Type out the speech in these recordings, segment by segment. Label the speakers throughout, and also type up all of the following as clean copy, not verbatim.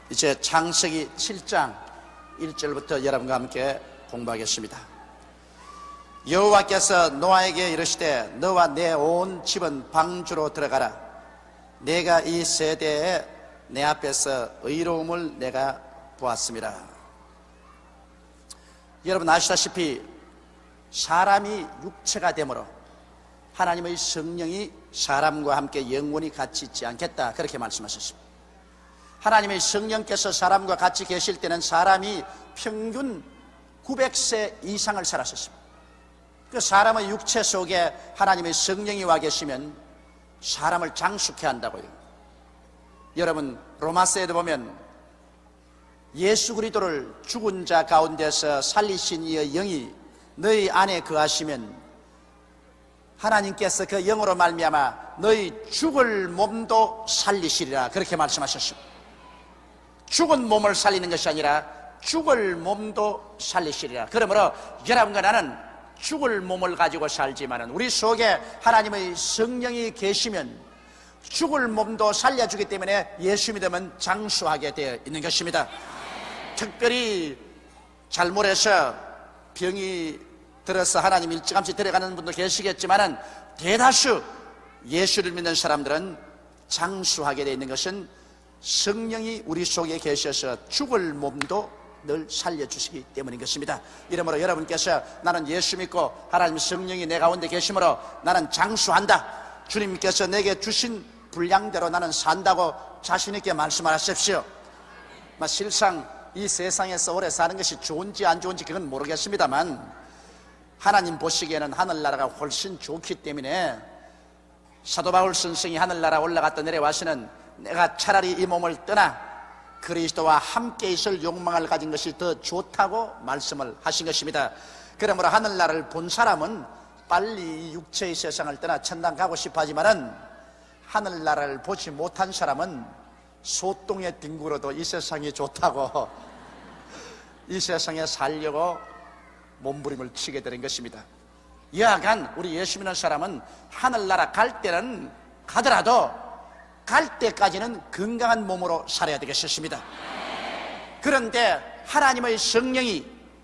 Speaker 1: 이제 창세기 7장 1절부터 여러분과 함께 공부하겠습니다. 여호와께서 노아에게 이르시되 너와 내 온 집은 방주로 들어가라. 내가 이 세대에 내 앞에서 의로움을 내가 보았습니다. 여러분 아시다시피 사람이 육체가 되므로 하나님의 성령이 사람과 함께 영원히 같이 있지 않겠다, 그렇게 말씀하셨습니다. 하나님의 성령께서 사람과 같이 계실 때는 사람이 평균 900세 이상을 살았었습니다. 그 사람의 육체 속에 하나님의 성령이 와 계시면 사람을 장수케 한다고요. 여러분 로마서에도 보면 예수 그리스도를 죽은 자 가운데서 살리신 이의 영이 너희 안에 거하시면 하나님께서 그 영으로 말미암아 너희 죽을 몸도 살리시리라, 그렇게 말씀하셨습니다. 죽은 몸을 살리는 것이 아니라 죽을 몸도 살리시리라. 그러므로 여러분과 나는 죽을 몸을 가지고 살지만은 우리 속에 하나님의 성령이 계시면 죽을 몸도 살려주기 때문에 예수 믿으면 장수하게 되어 있는 것입니다. 특별히 잘못해서 병이 들어서 하나님 일찌감치 데려가는 분도 계시겠지만은 대다수 예수를 믿는 사람들은 장수하게 되어 있는 것은 성령이 우리 속에 계셔서 죽을 몸도 늘 살려주시기 때문인 것입니다. 이러므로 여러분께서 나는 예수 믿고 하나님 성령이 내 가운데 계시므로 나는 장수한다, 주님께서 내게 주신 분량대로 나는 산다고 자신있게 말씀하십시오. 실상 이 세상에서 오래 사는 것이 좋은지 안 좋은지 그건 모르겠습니다만 하나님 보시기에는 하늘나라가 훨씬 좋기 때문에 사도 바울 선생이 하늘나라 올라갔다 내려와서는 내가 차라리 이 몸을 떠나 그리스도와 함께 있을 욕망을 가진 것이 더 좋다고 말씀을 하신 것입니다. 그러므로 하늘나라를 본 사람은 빨리 육체의 세상을 떠나 천당 가고 싶어 하지만은 하늘나라를 보지 못한 사람은 소똥의 뒹굴어도 이 세상이 좋다고 이 세상에 살려고 몸부림을 치게 되는 것입니다. 여하간 우리 예수 믿는 사람은 하늘나라 갈 때는 가더라도 갈 때까지는 건강한 몸으로 살아야 되겠습니다. 그런데 하나님의 성령이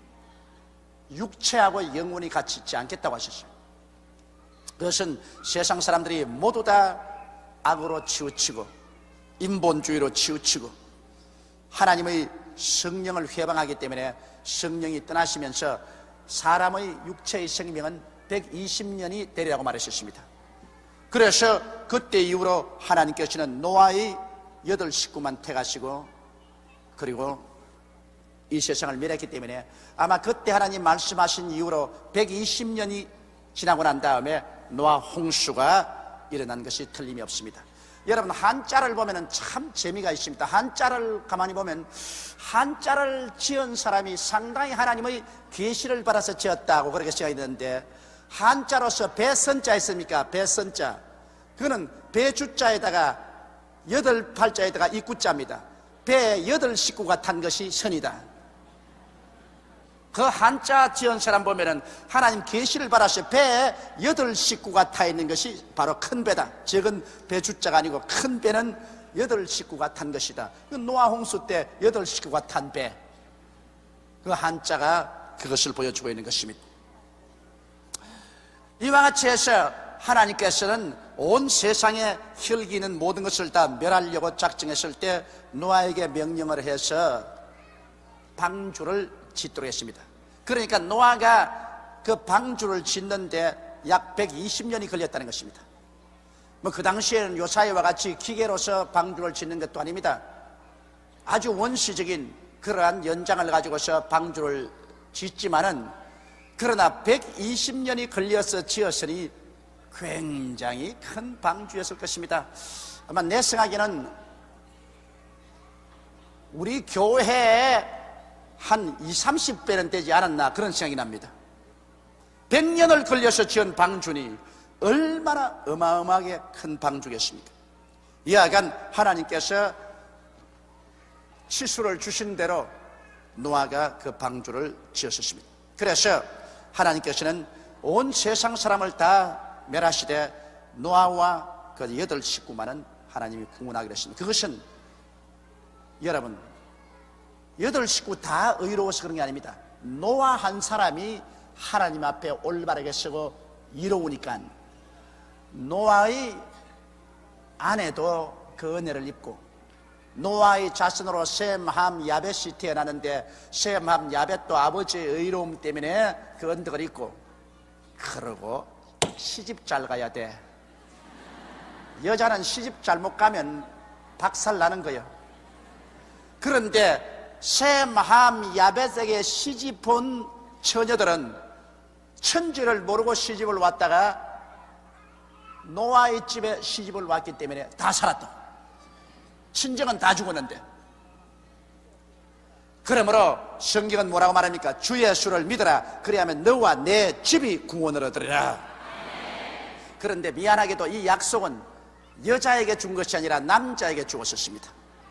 Speaker 1: 육체하고 영혼이 같이 있지 않겠다고 하셨어요. 그것은 세상 사람들이 모두 다 악으로 치우치고 인본주의로 치우치고 하나님의 성령을 회방하기 때문에 성령이 떠나시면서 사람의 육체의 생명은 120년이 되리라고 말하셨습니다. 그래서 그때 이후로 하나님께서는 노아의 8 식구만 택하시고 그리고 이 세상을 멸했기 때문에 아마 그때 하나님 말씀하신 이후로 120년이 지나고 난 다음에 노아 홍수가 일어난 것이 틀림이 없습니다. 여러분 한자를 보면 참 재미가 있습니다. 한자를 가만히 보면 한자를 지은 사람이 상당히 하나님의 계시를 받아서 지었다고 그렇게 생각이 드는데, 한자로서 배선자 있습니까? 배선자, 그거는 배주자에다가 8팔자에다가 입구자입니다. 배 8식구가 탄 것이 선이다. 그 한자 지은 사람 보면은 하나님 계시를 받아서 배에 8식구가 타 있는 것이 바로 큰 배다. 적은 배주자가 아니고 큰 배는 8식구가 탄 것이다. 그 노아 홍수 때 8식구가 탄 배, 그 한자가 그것을 보여주고 있는 것입니다. 이와 같이 해서 하나님께서는 온 세상에 혈기 있는 모든 것을 다 멸하려고 작정했을 때 노아에게 명령을 해서 방주를 짓도록 했습니다. 그러니까 노아가 그 방주를 짓는데 약 120년이 걸렸다는 것입니다. 그 당시에는 요사이와 같이 기계로서 방주를 짓는 것도 아닙니다. 아주 원시적인 그러한 연장을 가지고서 방주를 짓지만은, 그러나 120년이 걸려서 지었으니 굉장히 큰 방주였을 것입니다. 아마 내 생각에는 우리 교회에 한 20, 30배는 되지 않았나 그런 생각이 납니다. 100년을 걸려서 지은 방주니 얼마나 어마어마하게 큰 방주겠습니까? 이하간 하나님께서 치수를 주신 대로 노아가 그 방주를 지었습니다. 그래서 하나님께서는 온 세상 사람을 다 멸하시되 노아와 그 8 식구만은 하나님이 구원하기로 했습니다. 그것은 여러분 여덟 식구 다 의로워서 그런 게 아닙니다. 노아 한 사람이 하나님 앞에 올바르게 서고 이로우니까 노아의 아내도 그 은혜를 입고, 노아의 자손으로 셈, 함, 야벳이 태어나는데 셈, 함, 야벳도 아버지의 의로움 때문에 그 언덕을 입고, 그러고 시집 잘 가야 돼. 여자는 시집 잘못 가면 박살 나는 거예요. 그런데 셈, 함, 야벳에게 시집 온 처녀들은 천지를 모르고 시집을 왔다가 노아의 집에 시집을 왔기 때문에 다 살았다. 친정은 다 죽었는데. 그러므로 성경은 뭐라고 말합니까? 주의 수를 믿어라. 그리하면 너와 내 집이 구원을 얻으리라. 그런데 미안하게도 이 약속은 여자에게 준 것이 아니라 남자에게 주었었습니다.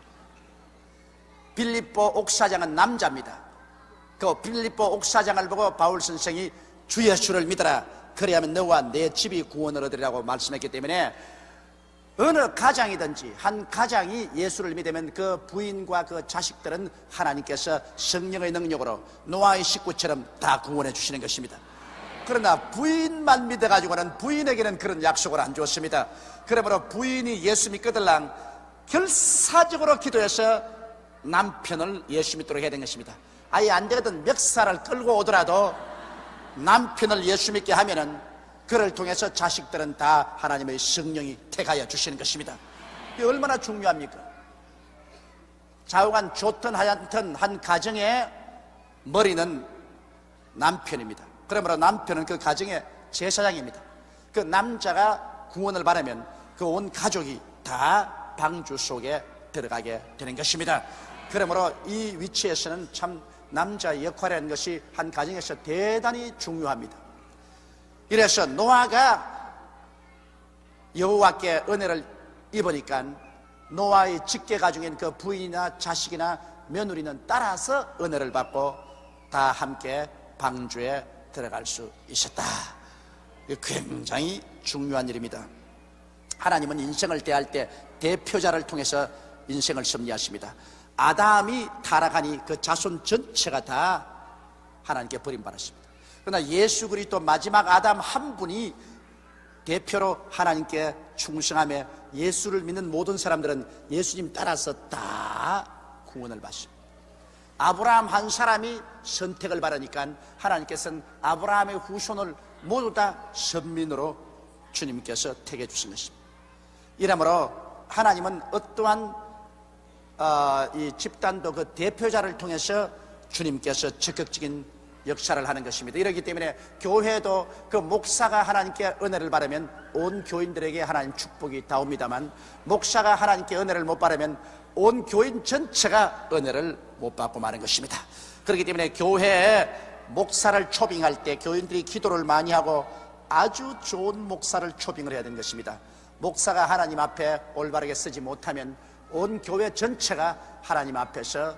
Speaker 1: 빌립보 옥사장은 남자입니다. 그 빌립보 옥사장을 보고 바울 선생이 주의 수를 믿어라. 그리하면 너와 내 집이 구원을 얻으리라고 말씀했기 때문에 어느 가장이든지 한 가장이 예수를 믿으면 그 부인과 그 자식들은 하나님께서 성령의 능력으로 노아의 식구처럼 다 구원해 주시는 것입니다. 그러나 부인만 믿어가지고는 부인에게는 그런 약속을 안 주었습니다. 그러므로 부인이 예수 믿거들랑 결사적으로 기도해서 남편을 예수 믿도록 해야 되는 것입니다. 아예 안 되거든 멱살을 끌고 오더라도 남편을 예수 믿게 하면은 그를 통해서 자식들은 다 하나님의 성령이 택하여 주시는 것입니다. 이게 얼마나 중요합니까? 좌우간 좋든 하얗든 한 가정의 머리는 남편입니다. 그러므로 남편은 그 가정의 제사장입니다. 그 남자가 구원을 받으면 그 온 가족이 다 방주 속에 들어가게 되는 것입니다. 그러므로 이 위치에서는 참 남자의 역할이라는 것이 한 가정에서 대단히 중요합니다. 이래서 노아가 여호와께 은혜를 입으니까 노아의 직계 가중인 그 부인이나 자식이나 며느리는 따라서 은혜를 받고 다 함께 방주에 들어갈 수 있었다. 굉장히 중요한 일입니다. 하나님은 인생을 대할 때 대표자를 통해서 인생을 섭리하십니다. 아담이 타락하니 그 자손 전체가 다 하나님께 버림받았습니다. 그러나 예수 그리스도 마지막 아담 한 분이 대표로 하나님께 충성하며 예수를 믿는 모든 사람들은 예수님 따라서 다 구원을 받습니다. 아브라함 한 사람이 선택을 받으니까 하나님께서는 아브라함의 후손을 모두 다 선민으로 주님께서 택해 주신 것입니다. 이러므로 하나님은 어떠한 이 집단도 그 대표자를 통해서 주님께서 적극적인 역사를 하는 것입니다. 이렇기 때문에 교회도 그 목사가 하나님께 은혜를 받으면 온 교인들에게 하나님 축복이 닿습니다만, 목사가 하나님께 은혜를 못 받으면 온 교인 전체가 은혜를 못 받고 마는 것입니다. 그렇기 때문에 교회에 목사를 초빙할 때 교인들이 기도를 많이 하고 아주 좋은 목사를 초빙을 해야 되는 것입니다. 목사가 하나님 앞에 올바르게 쓰지 못하면 온 교회 전체가 하나님 앞에서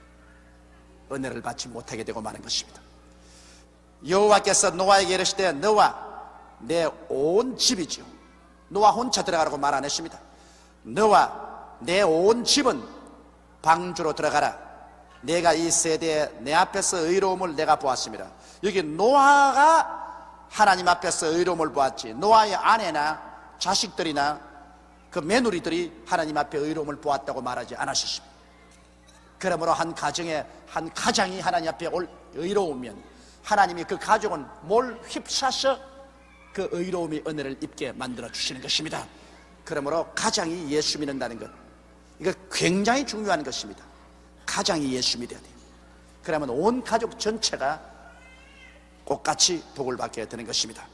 Speaker 1: 은혜를 받지 못하게 되고 마는 것입니다. 여호와께서 노아에게 이르시되 너와 내 온 집이지요. 노아 혼자 들어가라고 말 안 했습니다. 너와 내 온 집은 방주로 들어가라. 내가 이 세대에 내 앞에서 의로움을 내가 보았습니다. 여기 노아가 하나님 앞에서 의로움을 보았지, 노아의 아내나 자식들이나 그 며느리들이 하나님 앞에 의로움을 보았다고 말하지 않으셨습니다. 그러므로 한 가정에 한 가장이 하나님 앞에 의로우면 하나님이 그 가족은 뭘 휩싸서 그 의로움의 은혜를 입게 만들어 주시는 것입니다. 그러므로 가장이 예수 믿는다는 것, 이거 굉장히 중요한 것입니다. 가장이 예수 믿어야 돼요. 그러면 온 가족 전체가 똑같이 복을 받게 되는 것입니다.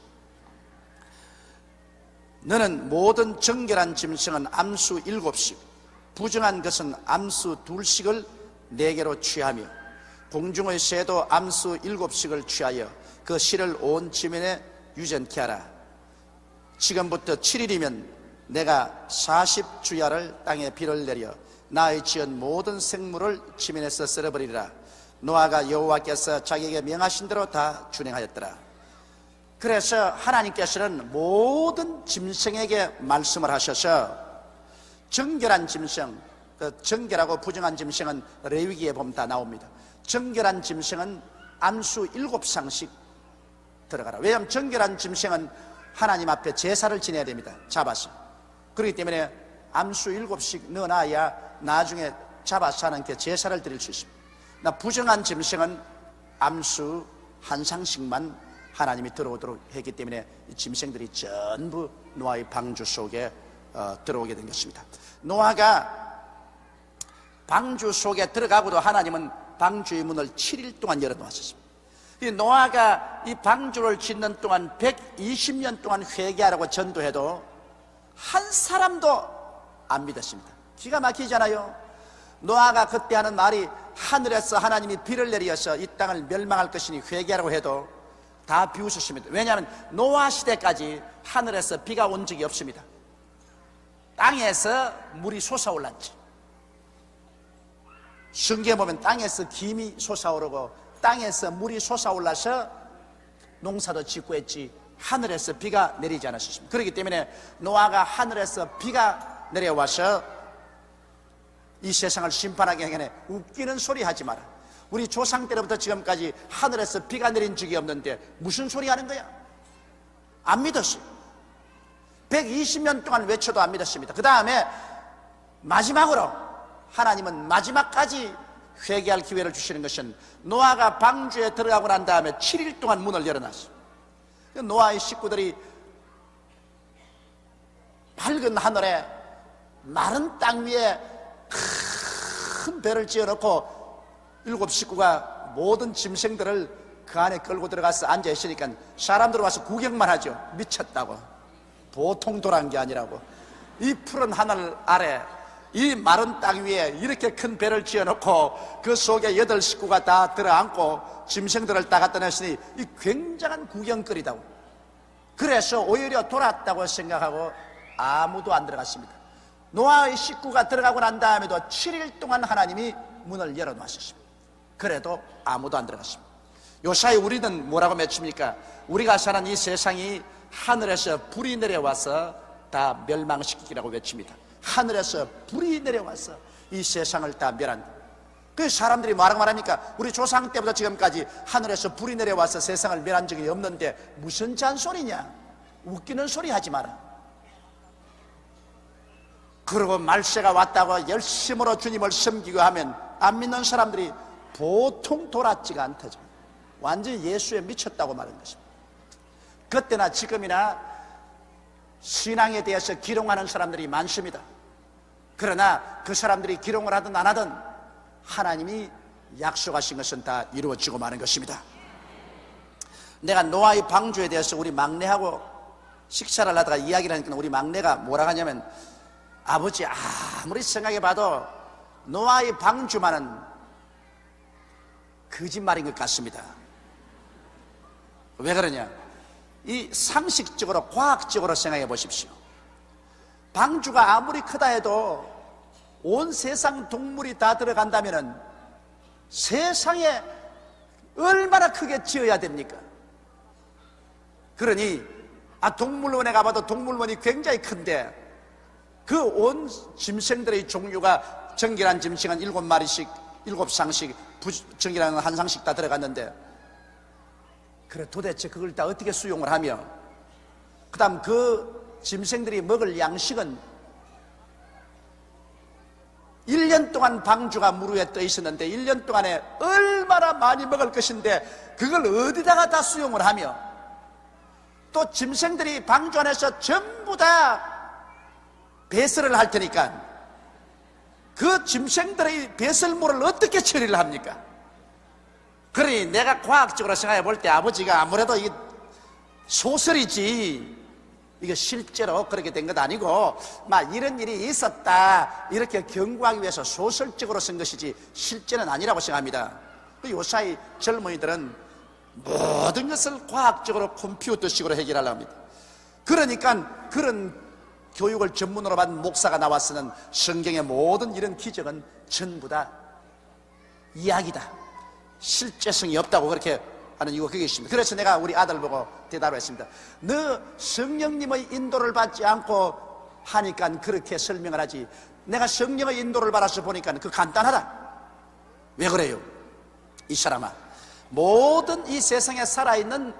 Speaker 1: 너는 모든 정결한 짐승은 암수 7씩, 부정한 것은 암수 2씩을 내게로 취하며 공중의 새도 암수 7씩을 취하여 그 실을 온 지면에 유전케 하라. 지금부터 7일이면 내가 40주야를 땅에 비를 내려 나의 지은 모든 생물을 지면에서 썰어버리리라. 노아가 여호와께서 자기에게 명하신 대로 다 준행하였더라. 그래서 하나님께서는 모든 짐승에게 말씀을 하셔서 정결한 짐승, 그 정결하고 부정한 짐승은 레위기에 보면 다 나옵니다. 정결한 짐승은 암수 7상씩 들어가라. 왜냐하면 정결한 짐승은 하나님 앞에 제사를 지내야 됩니다. 잡아서. 그렇기 때문에 암수 7씩 넣어놔야 나중에 잡아서 하나님께 제사를 드릴 수 있습니다. 나 부정한 짐승은 암수 한 상씩만 하나님이 들어오도록 했기 때문에 이 짐승들이 전부 노아의 방주 속에 들어오게 된 것입니다. 노아가 방주 속에 들어가고도 하나님은 방주의 문을 7일 동안 열어놓았습니다. 이 노아가 이 방주를 짓는 동안 120년 동안 회개하라고 전도해도 한 사람도 안 믿었습니다. 기가 막히잖아요. 노아가 그때 하는 말이 하늘에서 하나님이 비를 내리어서 이 땅을 멸망할 것이니 회개하라고 해도 다 비웃으십니다. 왜냐하면 노아 시대까지 하늘에서 비가 온 적이 없습니다. 땅에서 물이 솟아올랐지. 성경에 보면 땅에서 김이 솟아오르고 땅에서 물이 솟아올라서 농사도 짓고 했지 하늘에서 비가 내리지 않았습니다. 그렇기 때문에 노아가 하늘에서 비가 내려와서 이 세상을 심판하기 전에 웃기는 소리 하지 마라. 우리 조상 때부터 지금까지 하늘에서 비가 내린 적이 없는데 무슨 소리 하는 거야? 안 믿었어요. 120년 동안 외쳐도 안 믿었습니다. 그 다음에 마지막으로 하나님은 마지막까지 회개할 기회를 주시는 것은 노아가 방주에 들어가고 난 다음에 7일 동안 문을 열어놨어요. 노아의 식구들이 밝은 하늘에 마른 땅 위에 큰 배를 지어놓고 7 식구가 모든 짐승들을 그 안에 끌고 들어가서 앉아 있으니까 사람들 와서 구경만 하죠. 미쳤다고. 보통 돌아간 게 아니라고. 이 푸른 하늘 아래 이 마른 땅 위에 이렇게 큰 배를 지어놓고 그 속에 8 식구가 다 들어앉고 짐승들을 다 갖다 냈으니 이 굉장한 구경거리다고. 그래서 오히려 돌았다고 생각하고 아무도 안 들어갔습니다. 노아의 식구가 들어가고 난 다음에도 7일 동안 하나님이 문을 열어놓았습니다. 그래도 아무도 안 들어갔습니다. 요사이 우리는 뭐라고 맺힙니까? 우리가 사는 이 세상이 하늘에서 불이 내려와서 다 멸망시키라고 외칩니다. 하늘에서 불이 내려와서 이 세상을 다 멸한다. 그 사람들이 뭐라고 말합니까? 우리 조상 때부터 지금까지 하늘에서 불이 내려와서 세상을 멸한 적이 없는데 무슨 잔소리냐? 웃기는 소리 하지 마라. 그리고 말세가 왔다고 열심으로 주님을 섬기고 하면 안 믿는 사람들이 보통 돌았지가 않다죠. 완전히 예수에 미쳤다고 말하는 것입니다. 그때나 지금이나 신앙에 대해서 기롱하는 사람들이 많습니다. 그러나 그 사람들이 기롱을 하든 안 하든 하나님이 약속하신 것은 다 이루어지고 마는 것입니다. 내가 노아의 방주에 대해서 우리 막내하고 식사를 하다가 이야기를 하니까 우리 막내가 뭐라 하냐면, 아버지 아무리 생각해봐도 노아의 방주만은 거짓말인 것 같습니다. 왜 그러냐? 이 상식적으로 과학적으로 생각해 보십시오. 방주가 아무리 크다 해도 온 세상 동물이 다 들어간다면은 세상에 얼마나 크게 지어야 됩니까? 그러니 동물원에 가봐도 동물원이 굉장히 큰데 그 온 짐승들의 종류가 정결한 짐승은 7마리씩 7상씩 정결한 한 상씩 다 들어갔는데, 그래 도대체 그걸 다 어떻게 수용을 하며, 그 다음 그 짐승들이 먹을 양식은 1년 동안 방주가 물 위에 떠 있었는데 1년 동안에 얼마나 많이 먹을 것인데 그걸 어디다가 다 수용을 하며, 또 짐승들이 방주 안에서 전부 다 배설을 할 테니까 그 짐승들의 배설물을 어떻게 처리를 합니까? 그러니 내가 과학적으로 생각해 볼 때 아버지가 아무래도 이게 소설이지 이게 실제로 그렇게 된 것 아니고 막 이런 일이 있었다 이렇게 경고하기 위해서 소설적으로 쓴 것이지 실제는 아니라고 생각합니다. 요사이 젊은이들은 모든 것을 과학적으로 컴퓨터식으로 해결하려고 합니다. 그러니까 그런 교육을 전문으로 받은 목사가 나와서는 성경의 모든 이런 기적은 전부 다 이야기다, 실제성이 없다고 그렇게 하는 이유가 그게 있습니다. 그래서 내가 우리 아들 보고 대답을 했습니다. 너 성령님의 인도를 받지 않고 하니까 그렇게 설명을 하지. 내가 성령의 인도를 받아서 보니까 그 간단하다. 왜 그래요? 이 사람아, 모든 이 세상에 살아있는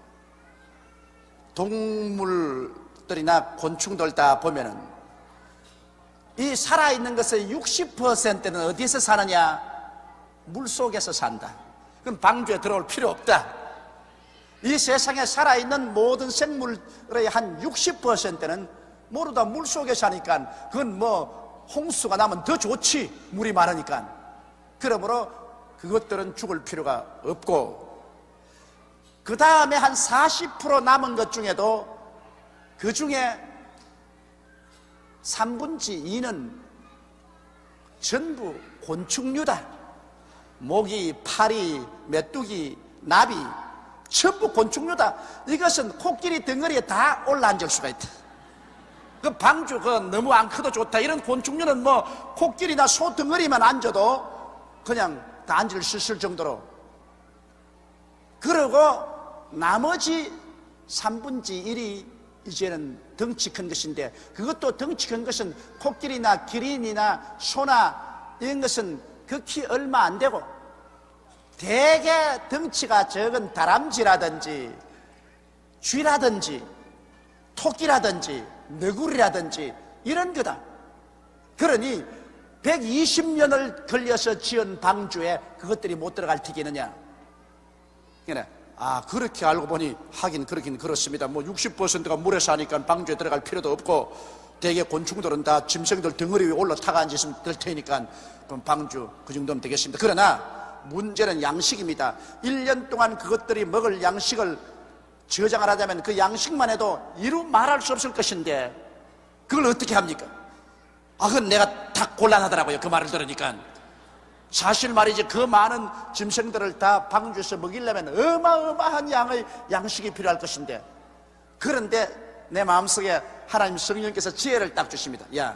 Speaker 1: 동물들이나 곤충들 다 보면은 이 살아있는 것의 60%는 어디에서 사느냐? 물속에서 산다. 그럼 방주에 들어올 필요 없다. 이 세상에 살아있는 모든 생물의 한 60%는 모두 다 물속에 사니까 그건 뭐 홍수가 나면 더 좋지. 물이 많으니까. 그러므로 그것들은 죽을 필요가 없고, 그 다음에 한 40% 남은 것 중에도 그 중에 3분의 2는 전부 곤충류다. 모기, 파리, 메뚜기, 나비 전부 곤충류다. 이것은 코끼리 덩어리에 다 올라앉을 수가 있다. 그 방주 너무 안 커도 좋다. 이런 곤충류는 뭐 코끼리나 소 덩어리만 앉아도 그냥 다 앉을 수 있을 정도로. 그리고 나머지 3분의 1이 이제는 덩치 큰 것인데, 그것도 덩치 큰 것은 코끼리나 기린이나 소나 이런 것은 극히 얼마 안 되고, 대개 덩치가 적은 다람쥐라든지 쥐라든지 토끼라든지 너구리라든지 이런 거다. 그러니 120년을 걸려서 지은 방주에 그것들이 못 들어갈 테겠느냐. 그렇게 알고 보니 하긴 그렇긴 그렇습니다. 뭐 60%가 물에 사니까 방주에 들어갈 필요도 없고, 대개 곤충들은 다 짐승들 덩어리 위에 올라타가 앉으시면 될 테니까 그럼 방주 그 정도면 되겠습니다. 그러나 문제는 양식입니다. 1년 동안 그것들이 먹을 양식을 저장을 하자면 그 양식만 해도 이루 말할 수 없을 것인데 그걸 어떻게 합니까? 그건 내가 다 곤란하더라고요. 그 말을 들으니까. 사실 말이지, 그 많은 짐승들을 다 방주에서 먹이려면 어마어마한 양의 양식이 필요할 것인데, 그런데 내 마음속에 하나님 성령께서 지혜를 딱 주십니다. 야,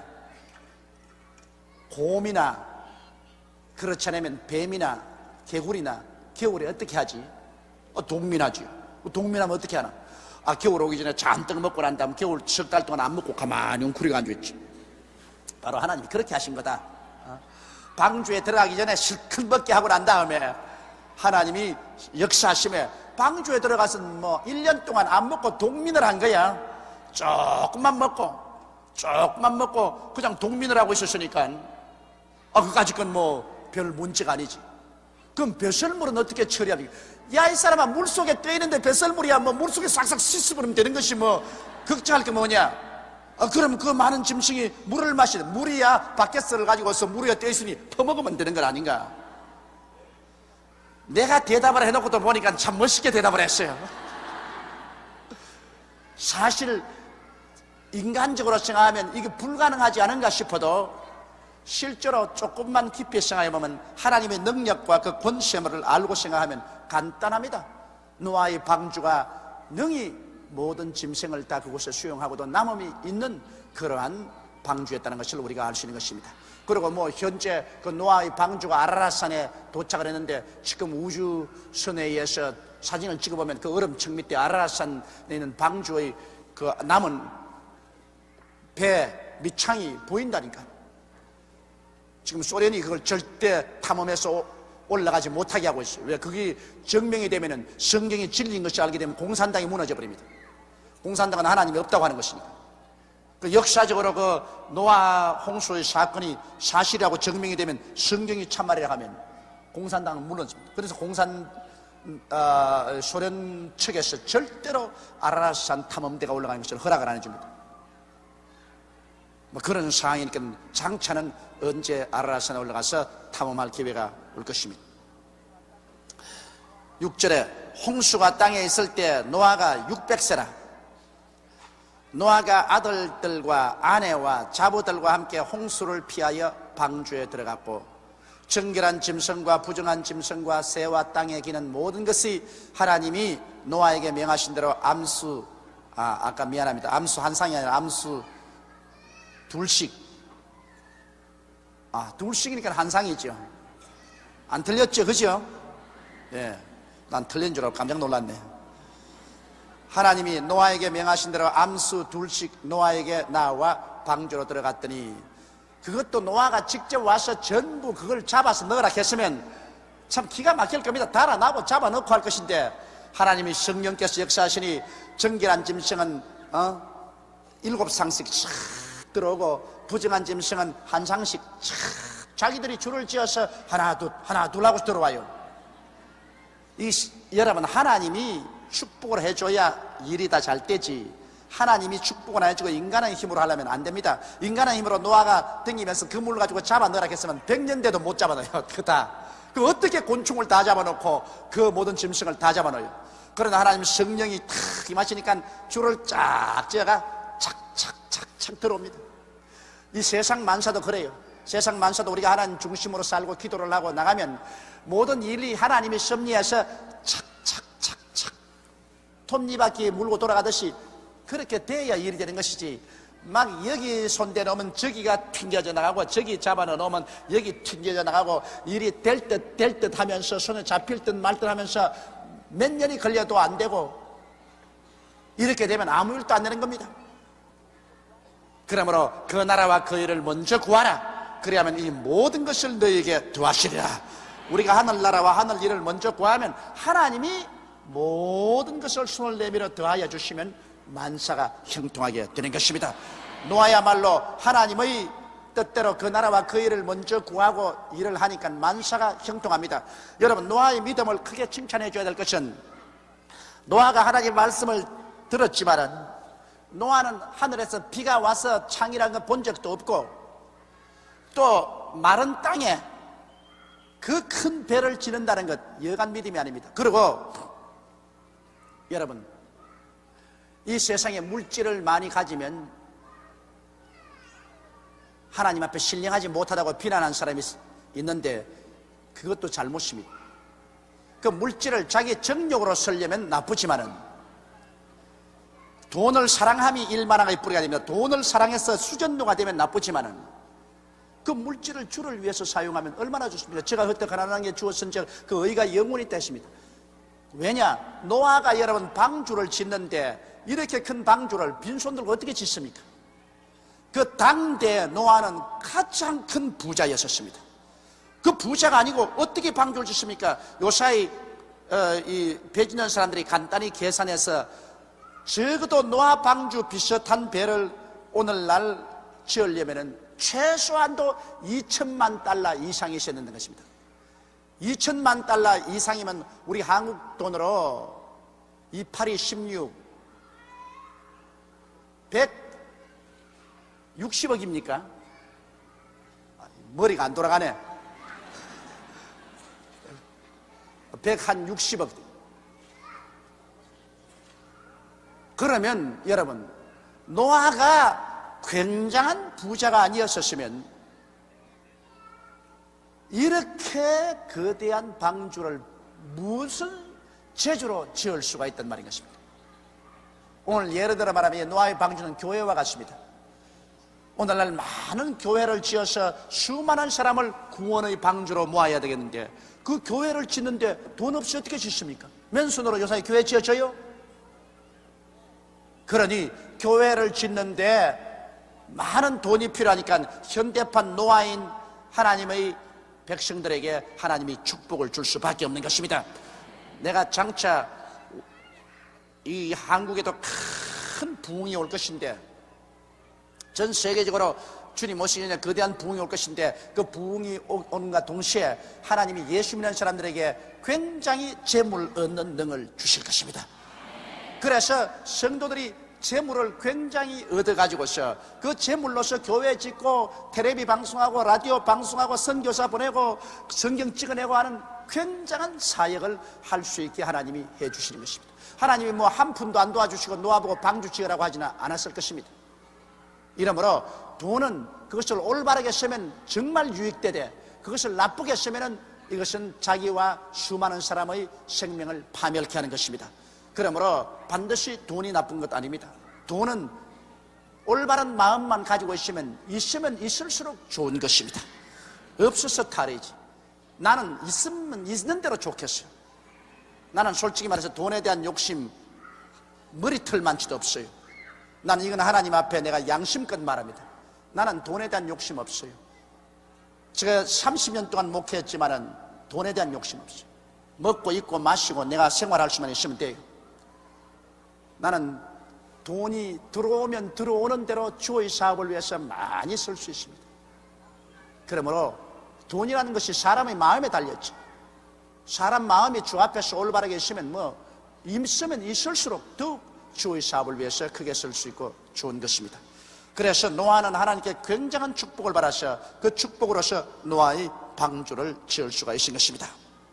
Speaker 1: 곰이나 그렇지 않으면 뱀이나 개구리나 겨울에 어떻게 하지? 동민하지. 동민하면 어떻게 하나? 겨울 오기 전에 잔뜩 먹고 난 다음 겨울 석 달 동안 안 먹고 가만히 웅크리고 앉아있지. 바로 하나님이 그렇게 하신 거다. 방주에 들어가기 전에 실컷 먹게 하고 난 다음에 하나님이 역사하심에 방주에 들어가서 뭐 1년 동안 안 먹고 동민을 한 거야. 조금만 먹고 그냥 동민을 하고 있었으니까 그까짓 건 뭐 별 문제가 아니지. 그럼 벼슬물은 어떻게 처리합니까? 야, 이 사람아, 물속에 떠있는데 벼슬물이야. 뭐 물속에 싹싹 씻어버리면 되는 것이 뭐 걱정할 게 뭐냐. 그럼 그 많은 짐승이 물을 마시는, 물이야 바켓을 가지고서 물에 떠있으니 퍼먹으면 되는 건 아닌가. 내가 대답을 해놓고도 보니까 참 멋있게 대답을 했어요. 사실 인간적으로 생각하면 이게 불가능하지 않은가 싶어도 실제로 조금만 깊이 생각해보면 하나님의 능력과 그 권세를 알고 생각하면 간단합니다. 노아의 방주가 능히 모든 짐승을 다 그곳에 수용하고도 남음이 있는 그러한 방주였다는 것을 우리가 알 수 있는 것입니다. 그리고 뭐 현재 그 노아의 방주가 아라랏산에 도착을 했는데, 지금 우주선에 의해서 사진을 찍어보면 그 얼음층 밑에 아라랏산에 있는 방주의 그 남은 배 밑창이 보인다니까. 지금 소련이 그걸 절대 탐험해서 올라가지 못하게 하고 있어요. 왜? 그게 증명이 되면은, 성경이 진리인 것이 알게 되면 공산당이 무너져 버립니다. 공산당은 하나님이 없다고 하는 것이니까. 그 역사적으로 그 노아 홍수의 사건이 사실이라고 증명이 되면, 성경이 참말이라고 하면 공산당은 무너집니다. 그래서 소련 측에서 절대로 아라랏산 탐험대가 올라가는 것을 허락을 안 해줍니다. 뭐 그런 상황이니까 장차는 언제 아라랏산에 올라가서 탐험할 기회가 올 것입니다. 6절에 홍수가 땅에 있을 때 노아가 600세라. 노아가 아들들과 아내와 자부들과 함께 홍수를 피하여 방주에 들어갔고, 정결한 짐승과 부정한 짐승과 새와 땅에 기는 모든 것이 하나님이 노아에게 명하신 대로 암수 한 상이 아니라 암수 둘씩. 둘씩이니까 한 상이죠. 안 틀렸죠? 그죠? 예. 난 틀린 줄 알고 깜짝 놀랐네. 하나님이 노아에게 명하신 대로 암수 둘씩 노아에게 나와 방주로 들어갔더니 그것도 노아가 직접 와서 전부 그걸 잡아서 넣으라 했으면 참 기가 막힐 겁니다. 달아나고 잡아넣고 할 것인데 하나님이 성령께서 역사하시니 정결한 짐승은 7상씩 촥 들어오고 부정한 짐승은 한 상씩 촥 자기들이 줄을 지어서 하나 둘 하고 들어와요. 여러분, 하나님이 축복을 해줘야 일이 다 잘 되지, 하나님이 축복을 해주고 인간의 힘으로 하려면 안 됩니다. 인간의 힘으로 노아가 댕기면서 그 물을 가지고 잡아넣으라 했으면 100년 돼도 못 잡아넣어요. 그 어떻게 곤충을 다 잡아놓고 그 모든 짐승을 다 잡아넣어요. 그러나 하나님 성령이 탁 임하시니까 줄을 쫙 지어가 착착착착 들어옵니다. 이 세상 만사도 그래요. 세상 만사도 우리가 하나님 중심으로 살고 기도를 하고 나가면 모든 일이 하나님이 섭리해서 착착착착 톱니바퀴에 물고 돌아가듯이 그렇게 돼야 일이 되는 것이지, 막 여기 손대 놓으면 저기가 튕겨져 나가고 저기 잡아넣어 놓으면 여기 튕겨져 나가고 일이 될 듯 하면서 손에 잡힐 듯 말 듯 하면서 몇 년이 걸려도 안 되고, 이렇게 되면 아무 일도 안 되는 겁니다. 그러므로 그 나라와 그 일을 먼저 구하라. 그래야만 이 모든 것을 너에게 더하시리라. 우리가 하늘나라와 하늘 일을 먼저 구하면 하나님이 모든 것을 손을 내밀어 더하여 주시면 만사가 형통하게 되는 것입니다. 노아야말로 하나님의 뜻대로 그 나라와 그 일을 먼저 구하고 일을 하니까 만사가 형통합니다. 여러분, 노아의 믿음을 크게 칭찬해 줘야 될 것은, 노아가 하나님의 말씀을 들었지만은 노아는 하늘에서 비가 와서 창이라는 걸 본 적도 없고 또 마른 땅에 그 큰 배를 지는다는 것 여간 믿음이 아닙니다. 그리고 여러분, 이 세상에 물질을 많이 가지면 하나님 앞에 신령하지 못하다고 비난하는 사람이 있는데 그것도 잘못입니다. 그 물질을 자기 정욕으로 쓰려면 나쁘지만은 돈을 사랑함이 일만하게 뿌리가 됩니다. 돈을 사랑해서 수전노가 되면 나쁘지만은 그 물질을 주를 위해서 사용하면 얼마나 좋습니까? 제가 그때 가난한 게 주었은 그 의가 영원히 있다 했습니다. 왜냐? 노아가 여러분 방주를 짓는데 이렇게 큰 방주를 빈손 들고 어떻게 짓습니까? 그 당대 노아는 가장 큰 부자였었습니다. 그 부자가 아니고 어떻게 방주를 짓습니까? 요사이 이 배 짓는 사람들이 간단히 계산해서 적어도 노아 방주 비슷한 배를 오늘날 지으려면은 최소한도 2천만 달러 이상이 있어야 된다는 것입니다. 2천만 달러 이상이면 우리 한국 돈으로 28이 16 160억입니까? 머리가 안 돌아가네. 160억. 그러면 여러분, 노아가 굉장한 부자가 아니었었으면 이렇게 거대한 방주를 무슨 재주로 지을 수가 있단 말인 것입니다. 오늘 예를 들어 말하면 노아의 방주는 교회와 같습니다. 오늘날 많은 교회를 지어서 수많은 사람을 구원의 방주로 모아야 되겠는데 그 교회를 짓는데 돈 없이 어떻게 짓습니까? 맨손으로 요새 교회 지어져요? 그러니 교회를 짓는데 많은 돈이 필요하니까 현대판 노아인 하나님의 백성들에게 하나님이 축복을 줄 수밖에 없는 것입니다. 내가 장차 이 한국에도 큰 부흥이 올 것인데, 전 세계적으로 주님 오시기 전에 거대한 부흥이 올 것인데, 그 부흥이 오는가 동시에 하나님이 예수 믿는 사람들에게 굉장히 재물 얻는 능을 주실 것입니다. 그래서 성도들이 재물을 굉장히 얻어가지고서 그 재물로서 교회 짓고 텔레비 방송하고 라디오 방송하고 선교사 보내고 성경 찍어내고 하는 굉장한 사역을 할 수 있게 하나님이 해주시는 것입니다. 하나님이 뭐 한 푼도 안 도와주시고 놓아보고 방주 지으라고 하지는 않았을 것입니다. 이러므로 돈은 그것을 올바르게 쓰면 정말 유익되되, 그것을 나쁘게 쓰면 이것은 자기와 수많은 사람의 생명을 파멸케 하는 것입니다. 그러므로 반드시 돈이 나쁜 것 아닙니다. 돈은 올바른 마음만 가지고 있으면 있을수록 좋은 것입니다. 없어서 탈이지. 나는 있으면 있는 대로 좋겠어요. 나는 솔직히 말해서 돈에 대한 욕심 머리털만치도 없어요. 나는 이건 하나님 앞에 내가 양심껏 말합니다. 나는 돈에 대한 욕심 없어요. 제가 30년 동안 목회했지만은 돈에 대한 욕심 없어요. 먹고 입고 마시고 내가 생활할 수만 있으면 돼요. 나는 돈이 들어오면 들어오는 대로 주의 사업을 위해서 많이 쓸 수 있습니다. 그러므로 돈이라는 것이 사람의 마음에 달렸지. 사람 마음이 주 앞에서 올바르게 있으면 있으면 있을수록 더욱 주의 사업을 위해서 크게 쓸 수 있고 좋은 것입니다. 그래서 노아는 하나님께 굉장한 축복을 받아서 그 축복으로서 노아의 방주를 지을 수가 있는 것입니다.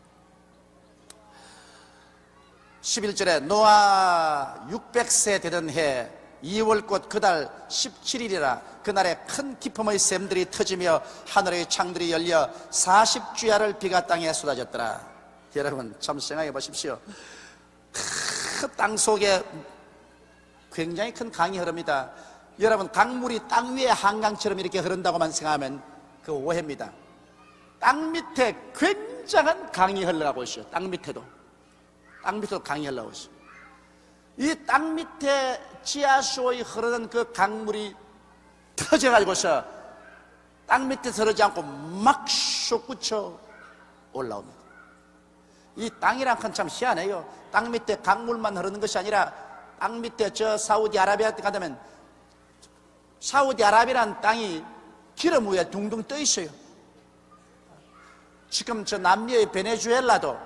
Speaker 1: 11절에 노아 600세 되던 해 2월꽃 그달 17일이라 그날에 큰 기품의 샘들이 터지며 하늘의 창들이 열려 40주야를 비가 땅에 쏟아졌더라. 여러분 참 생각해 보십시오. 땅 속에 굉장히 큰 강이 흐릅니다. 여러분 강물이 땅 위에 한강처럼 이렇게 흐른다고만 생각하면 그 오해입니다. 땅 밑에 굉장한 강이 흘러가고 있어요. 땅 밑에도 강이 흘러가고 있어요. 이 땅 밑에 지하수에 흐르는 그 강물이 터져가지고서 땅 밑에 흐르지 않고 막 솟구쳐 올라옵니다. 이 땅이란 건 참 희한해요. 땅 밑에 강물만 흐르는 것이 아니라 땅 밑에 저 사우디아라비아 때 가면 사우디아라비아라는 땅이 기름 위에 둥둥 떠 있어요. 지금 저 남미의 베네수엘라도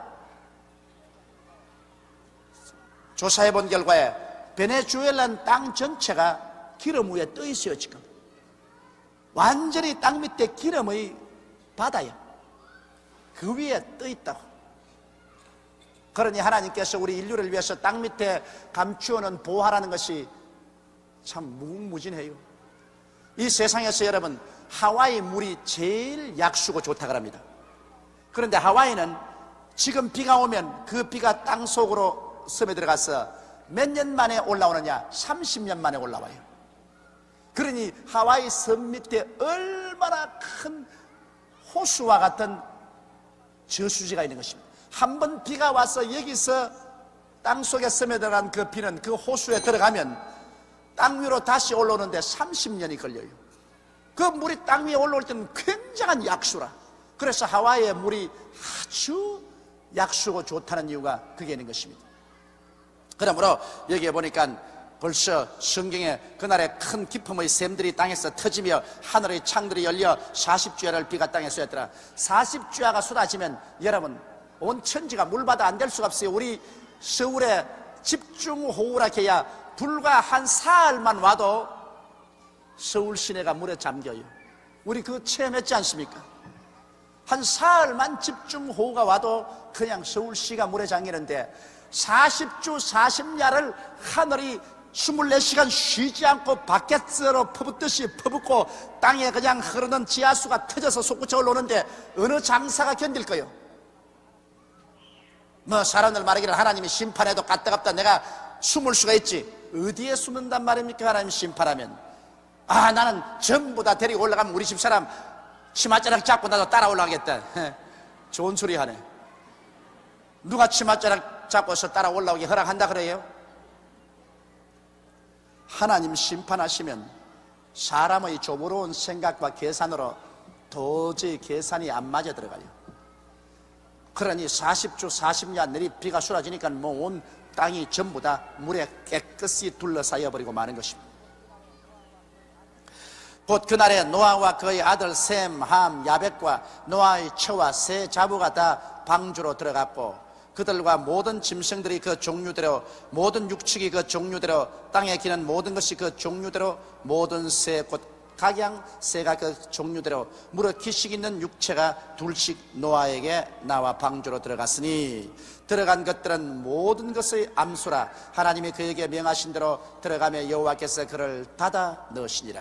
Speaker 1: 조사해 본 결과에 베네수엘라는 땅 전체가 기름 위에 떠 있어요. 지금 완전히 땅 밑에 기름의 바다예요. 그 위에 떠 있다고. 그러니 하나님께서 우리 인류를 위해서 땅 밑에 감추어놓은 보화라는 것이 참 무궁무진해요. 이 세상에서 여러분 하와이 물이 제일 약수고 좋다고 합니다. 그런데 하와이는 지금 비가 오면 그 비가 땅 속으로 섬에 들어가서 몇 년 만에 올라오느냐? 30년 만에 올라와요. 그러니 하와이 섬 밑에 얼마나 큰 호수와 같은 저수지가 있는 것입니다. 한 번 비가 와서 여기서 땅 속에 섬에 들어간 그 비는 그 호수에 들어가면 땅 위로 다시 올라오는데 30년이 걸려요. 그 물이 땅 위에 올라올 때는 굉장한 약수라. 그래서 하와이의 물이 아주 약수고 좋다는 이유가 그게 있는 것입니다. 그러므로 여기에 보니까 벌써 성경에 그날에 큰 기품의 샘들이 땅에서 터지며 하늘의 창들이 열려 40주야를 비가 땅에 쏟았더라. 40주야가 쏟아지면 여러분 온 천지가 물바다 안 될 수가 없어요. 우리 서울에 집중호우라 해야 불과 한 사흘만 와도 서울 시내가 물에 잠겨요. 우리 그거 체험했지 않습니까? 한 사흘만 집중호우가 와도 그냥 서울시가 물에 잠기는데 40주 40야를 하늘이 24시간 쉬지 않고 바켓으로 퍼붓듯이 퍼붓고 땅에 그냥 흐르는 지하수가 터져서 솟구쳐 올라오는데 어느 장사가 견딜 거요? 사람들 말하기를 하나님이 심판해도 까딱없다 내가 숨을 수가 있지. 어디에 숨는단 말입니까? 하나님 심판하면 나는 전부 다 데리고 올라가면 우리 집사람 치맛자락 잡고 나도 따라 올라가겠다. 좋은 소리 하네. 누가 치맛자락 잡고서 따라 올라오게 허락한다 그래요? 하나님 심판하시면 사람의 조부러운 생각과 계산으로 도저히 계산이 안 맞아 들어가요. 그러니 40주 40년 내리 비가 쏟아지니까 온 땅이 전부 다 물에 깨끗이 둘러싸여 버리고 마는 것입니다. 곧 그날에 노아와 그의 아들 셈, 함, 야벳과 노아의 처와 세 자부가 다 방주로 들어갔고 그들과 모든 짐승들이 그 종류대로 모든 육축이 그 종류대로 땅에 기는 모든 것이 그 종류대로 모든 새 곧 각양 새가 그 종류대로 무릇 기식 있는 육체가 둘씩 노아에게 나와 방주로 들어갔으니 들어간 것들은 모든 것의 암수라. 하나님이 그에게 명하신 대로 들어가며 여호와께서 그를 닫아 넣으시니라.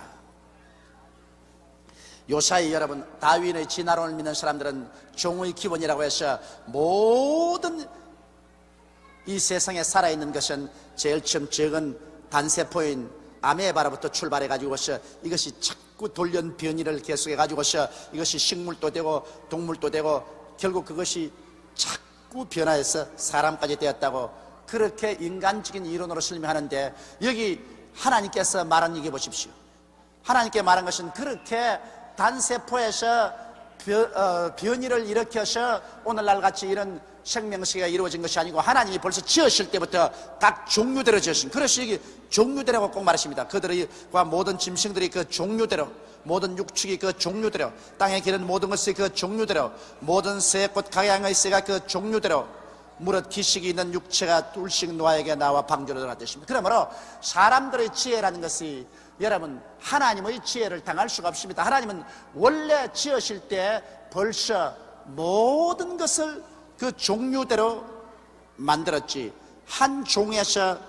Speaker 1: 요사이 여러분 다윈의 진화론을 믿는 사람들은 종의 기원이라고 해서 모든 이 세상에 살아있는 것은 제일 처음 적은 단세포인 아메바로부터 출발해가지고서 이것이 자꾸 돌연변이를 계속해가지고서 이것이 식물도 되고 동물도 되고 결국 그것이 자꾸 변화해서 사람까지 되었다고 그렇게 인간적인 이론으로 설명하는데 여기 하나님께서 말한 얘기 보십시오. 하나님께 말한 것은 그렇게 단세포에서 변이를 일으켜서 오늘날 같이 이런 생명세계가 이루어진 것이 아니고 하나님이 벌써 지으실 때부터 각 종류대로 지으신, 그래서 이게 종류대로고 꼭 말하십니다. 그들과 모든 짐승들이 그 종류대로, 모든 육축이 그 종류대로, 땅에 기른 모든 것이 그 종류대로, 모든 새꽃 각양의 새가 그 종류대로, 무릇 기식이 있는 육체가 둘씩 노아에게 나와 방주로 들어갔습니다. 그러므로 사람들의 지혜라는 것이 여러분 하나님의 지혜를 당할 수가 없습니다. 하나님은 원래 지으실 때 벌써 모든 것을 그 종류대로 만들었지, 한 종에서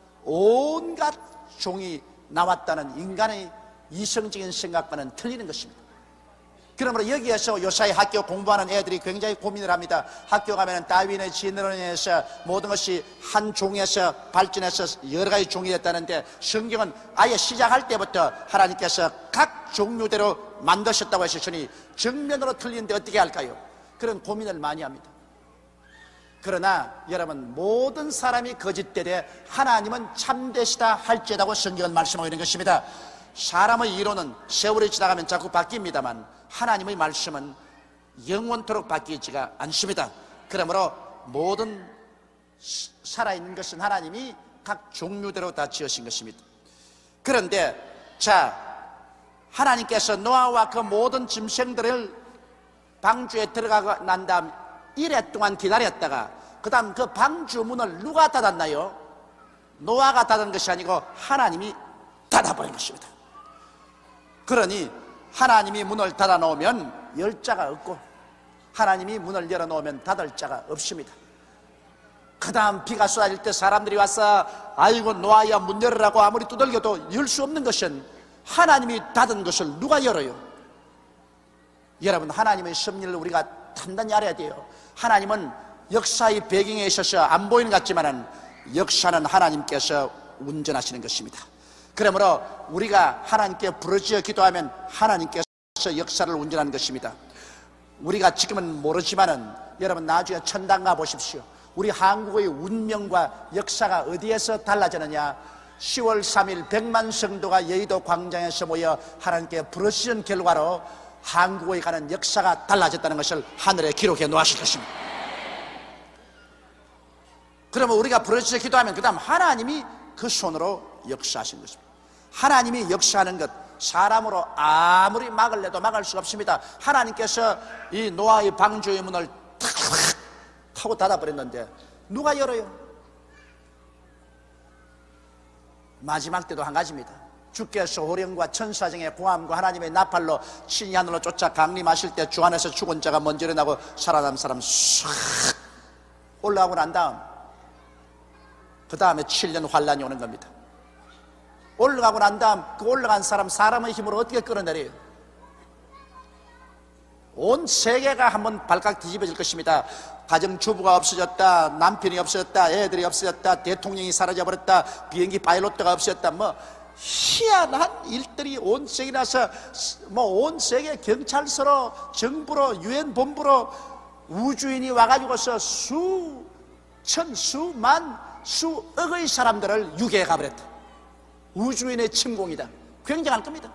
Speaker 1: 온갖 종이 나왔다는 인간의 이성적인 생각과는 틀리는 것입니다. 그러므로 여기에서 요사이 학교 공부하는 애들이 굉장히 고민을 합니다. 학교 가면 다윈의 진론에서 모든 것이 한 종에서 발전해서 여러 가지 종이 됐다는데, 성경은 아예 시작할 때부터 하나님께서 각 종류대로 만드셨다고 하셨으니 정면으로 틀리는데 어떻게 할까요? 그런 고민을 많이 합니다. 그러나 여러분, 모든 사람이 거짓되되 하나님은 참되시다 할지라고 성경은 말씀하고 있는 것입니다. 사람의 이론은 세월이 지나가면 자꾸 바뀝니다만 하나님의 말씀은 영원토록 바뀌지가 않습니다. 그러므로 모든 살아있는 것은 하나님이 각 종류대로 다 지으신 것입니다. 그런데 자, 하나님께서 노아와 그 모든 짐승들을 방주에 들어가고 난 다음 이래 동안 기다렸다가 그 다음 그 방주 문을 누가 닫았나요? 노아가 닫은 것이 아니고 하나님이 닫아버린 것입니다. 그러니 하나님이 문을 닫아 놓으면 열 자가 없고 하나님이 문을 열어 놓으면 닫을 자가 없습니다. 그 다음 비가 쏟아질 때 사람들이 와서 아이고 노아야 문 열으라고 아무리 두들겨도 열 수 없는 것은 하나님이 닫은 것을 누가 열어요? 여러분, 하나님의 섭리를 우리가 단단히 알아야 돼요. 하나님은 역사의 배경에 있어서 안 보이는 것 같지만 역사는 하나님께서 운전하시는 것입니다. 그러므로 우리가 하나님께 부르짖어 기도하면 하나님께서 역사를 운전하는 것입니다. 우리가 지금은 모르지만은 여러분 나중에 천당 가 보십시오. 우리 한국의 운명과 역사가 어디에서 달라졌느냐? 10월 3일 100만 성도가 여의도 광장에서 모여 하나님께 부르짖은 결과로 한국에 가는 역사가 달라졌다는 것을 하늘에 기록해 놓으실 것입니다. 그러면 우리가 부르짖어 기도하면 그 다음 하나님이 그 손으로 역사하신 것입니다. 하나님이 역사하는 것 사람으로 아무리 막을래도 막을 수가 없습니다. 하나님께서 이 노아의 방주의 문을 탁 하고 닫아버렸는데 누가 열어요? 마지막 때도 한 가지입니다. 주께서 호령과 천사정의 공함과 하나님의 나팔로 신이 하늘로 쫓아 강림하실 때 주 안에서 죽은 자가 먼저 일어나고 살아남은 사람 싹 올라가고 난 다음 그 다음에 7년 환란이 오는 겁니다. 올라가고 난 다음 그 올라간 사람 사람의 힘으로 어떻게 끌어내려요? 온 세계가 한번 발칵 뒤집어질 것입니다. 가정주부가 없어졌다, 남편이 없어졌다, 애들이 없어졌다, 대통령이 사라져버렸다, 비행기 파일럿가 없어졌다, 뭐 희한한 일들이 온 세계에 나서 온 세계 경찰서로 정부로 유엔 본부로 우주인이 와가지고서 수천 수만 수억의 사람들을 유괴해 가버렸다. 우주인의 침공이다. 굉장할 겁니다.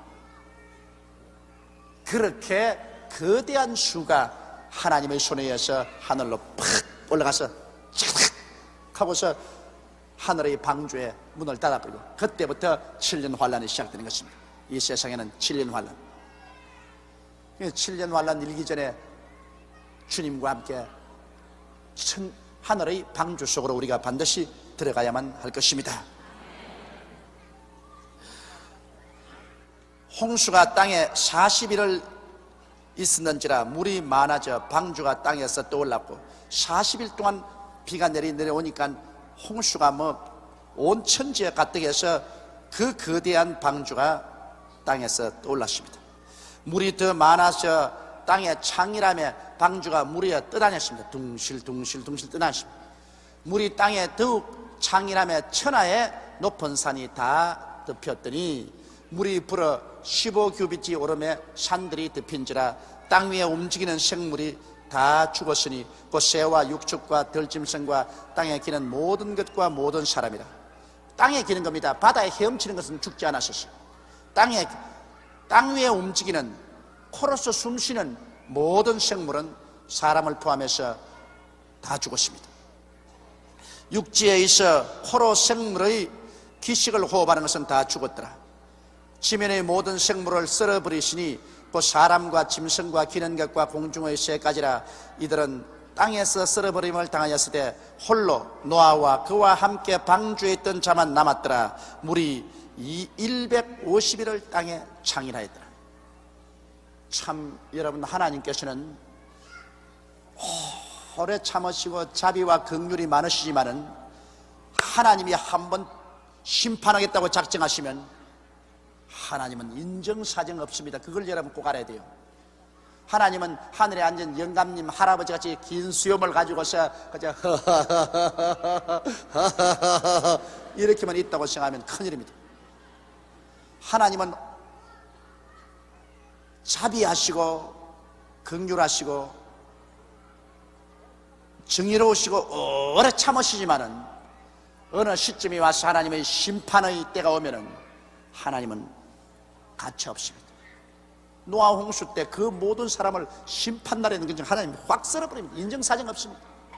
Speaker 1: 그렇게 거대한 수가 하나님의 손에 의해서 하늘로 팍 올라가서 착 하고서 하늘의 방주에 문을 닫아버리고 그때부터 7년 환란이 시작되는 것입니다. 이 세상에는 7년 환란. 7년 환란 일기 전에 주님과 함께 하늘의 방주 속으로 우리가 반드시 들어가야만 할 것입니다. 홍수가 땅에 40일을 있었는지라 물이 많아져 방주가 땅에서 떠올랐고 40일 동안 비가 내려오니까 홍수가 온 천지에 가득해서 그 거대한 방주가 땅에서 떠올랐습니다. 물이 더 많아서 땅에 창이라며 방주가 물 위에 떠다녔습니다. 둥실둥실 떠다녔습니다. 물이 땅에 더욱 창이라며 천하의 높은 산이 다 덮였더니 물이 불어 15규빗이 오름에 산들이 덮인지라 땅 위에 움직이는 생물이 다 죽었으니 그 새와 육축과 들짐승과 땅에 기는 모든 것과 모든 사람이라. 땅에 기는 겁니다. 바다에 헤엄치는 것은 죽지 않았었어요. 땅에 땅 위에 움직이는 코로서 숨쉬는 모든 생물은 사람을 포함해서 다 죽었습니다. 육지에 있어 코로 생물의 기식을 호흡하는 것은 다 죽었더라. 지면의 모든 생물을 썰어버리시니 그 사람과 짐승과 기는 것과 공중의 새까지라. 이들은 땅에서 썰어버림을 당하였을 때 홀로 노아와 그와 함께 방주에 있던 자만 남았더라. 물이 150일을 땅에 창일하였더라. 참 여러분, 하나님께서는 오래 참으시고 자비와 긍휼이 많으시지만은 하나님이 한번 심판하겠다고 작정하시면 하나님은 인정사정 없습니다. 그걸 여러분 꼭 알아야 돼요. 하나님은 하늘에 앉은 영감님 할아버지같이 긴 수염을 가지고서 그저 이렇게만 있다고 생각하면 큰일입니다. 하나님은 자비하시고 긍휼하시고 정의로우시고 오래 참으시지만은 어느 시점이 와서 하나님의 심판의 때가 오면은 하나님은 가차 없습니다. 노아 홍수 때 그 모든 사람을 심판날에는 그냥 하나님이 확 썰어버립니다. 인정사정 없습니다.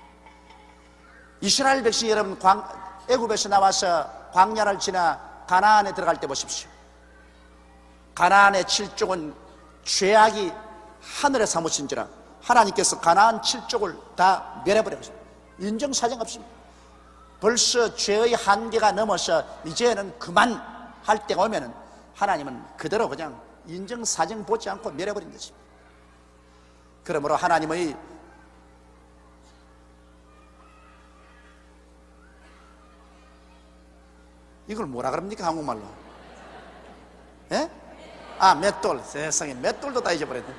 Speaker 1: 이스라엘 백성 여러분, 애굽에서 나와서 광야를 지나 가나안에 들어갈 때 보십시오. 가나안의 7족은 죄악이 하늘에 사무친지라 하나님께서 가나안 7족을 다 멸해버렸습니다. 인정사정 없습니다. 벌써 죄의 한계가 넘어서 이제는 그만할 때가 오면은 하나님은 그대로 그냥 인정사정 보지 않고 멸해버린 것입니다. 그러므로 하나님의 이걸 뭐라 그럽니까 한국말로? 예? 맷돌. 세상에 맷돌도 다 잊어버렸네.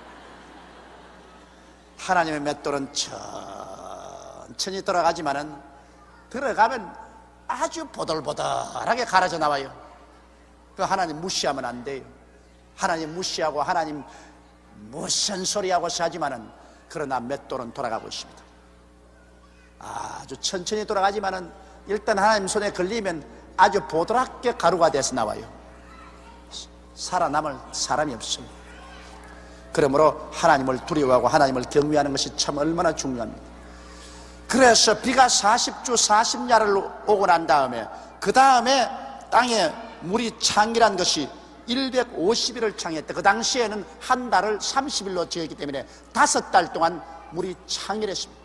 Speaker 1: 하나님의 맷돌은 천천히 돌아가지만은 들어가면 아주 보들보들하게 갈아져 나와요. 그 하나님 무시하면 안 돼요. 하나님 무시하고 하나님 무슨 소리하고 하지만은 그러나 맷돌은 돌아가고 있습니다. 아주 천천히 돌아가지만은 일단 하나님 손에 걸리면 아주 보드랍게 가루가 돼서 나와요. 살아남을 사람이 없습니다. 그러므로 하나님을 두려워하고 하나님을 경외하는 것이 참 얼마나 중요합니다. 그래서 비가 40주 40야를 오고 난 다음에 그 다음에 땅에 물이 창일한 것이 150일을 창했다. 그 당시에는 한 달을 30일로 지었기 때문에 5달 동안 물이 창일했습니다.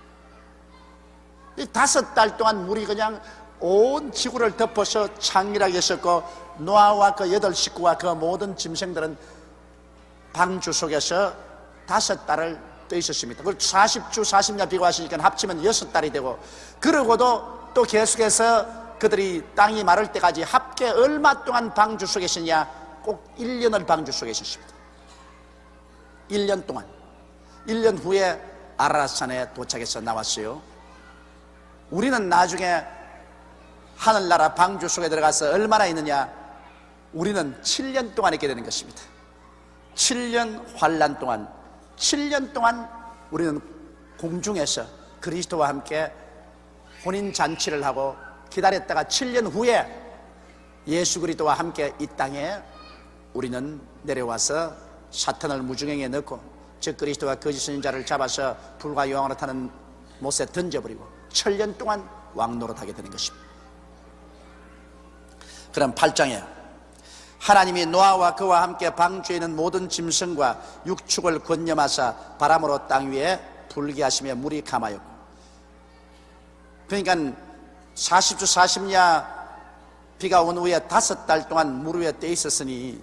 Speaker 1: 이 5달 동안 물이 그냥 온 지구를 덮어서 창일하게 했었고, 노아와 그 8식구와 그 모든 짐승들은 방주 속에서 5달을 떠 있었습니다. 그걸 40주 40년 비가 왔으니까 합치면 6달이 되고, 그러고도 또 계속해서 그들이 땅이 마를 때까지 합계 얼마 동안 방주 속에 있었냐? 꼭 1년을 방주 속에 있었습니다. 1년 동안. 1년 후에 아라랏산에 도착해서 나왔어요. 우리는 나중에 하늘나라 방주 속에 들어가서 얼마나 있느냐? 우리는 7년 동안 있게 되는 것입니다. 7년 환난 동안, 7년 동안 우리는 공중에서 그리스도와 함께 혼인잔치를 하고 기다렸다가 7년 후에 예수 그리스도와 함께 이 땅에 우리는 내려와서 사탄을 무중행에 넣고, 즉 그리스도와 거짓 선지자를 잡아서 불과 요한으로 타는 못에 던져버리고 7년 동안 왕노릇하게 되는 것입니다. 그럼 8장에 하나님이 노아와 그와 함께 방주에 있는 모든 짐승과 육축을 권념하사 바람으로 땅 위에 불게 하시며 물이 감하였고, 그러니까 40주 40야 비가 온 후에 5달 동안 물 위에 떠 있었으니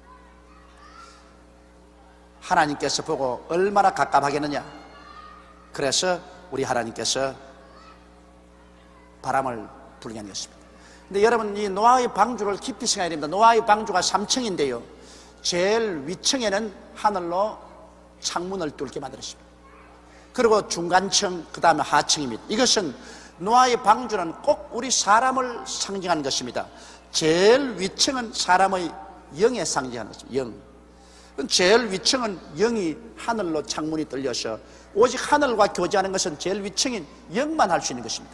Speaker 1: 하나님께서 보고 얼마나 갑갑하겠느냐. 그래서 우리 하나님께서 바람을 불게 한 것입니다. 근데 여러분, 이 노아의 방주를 깊이 생각해야 됩니다. 노아의 방주가 3층인데요, 제일 위층에는 하늘로 창문을 뚫게 만들었습니다. 그리고 중간층, 그 다음에 하층입니다. 이것은 노아의 방주는 꼭 우리 사람을 상징하는 것입니다. 제일 위층은 사람의 영에 상징하는 것입니다. 영. 제일 위층은 영이 하늘로 창문이 뚫려서 오직 하늘과 교제하는 것은 제일 위층인 영만 할 수 있는 것입니다.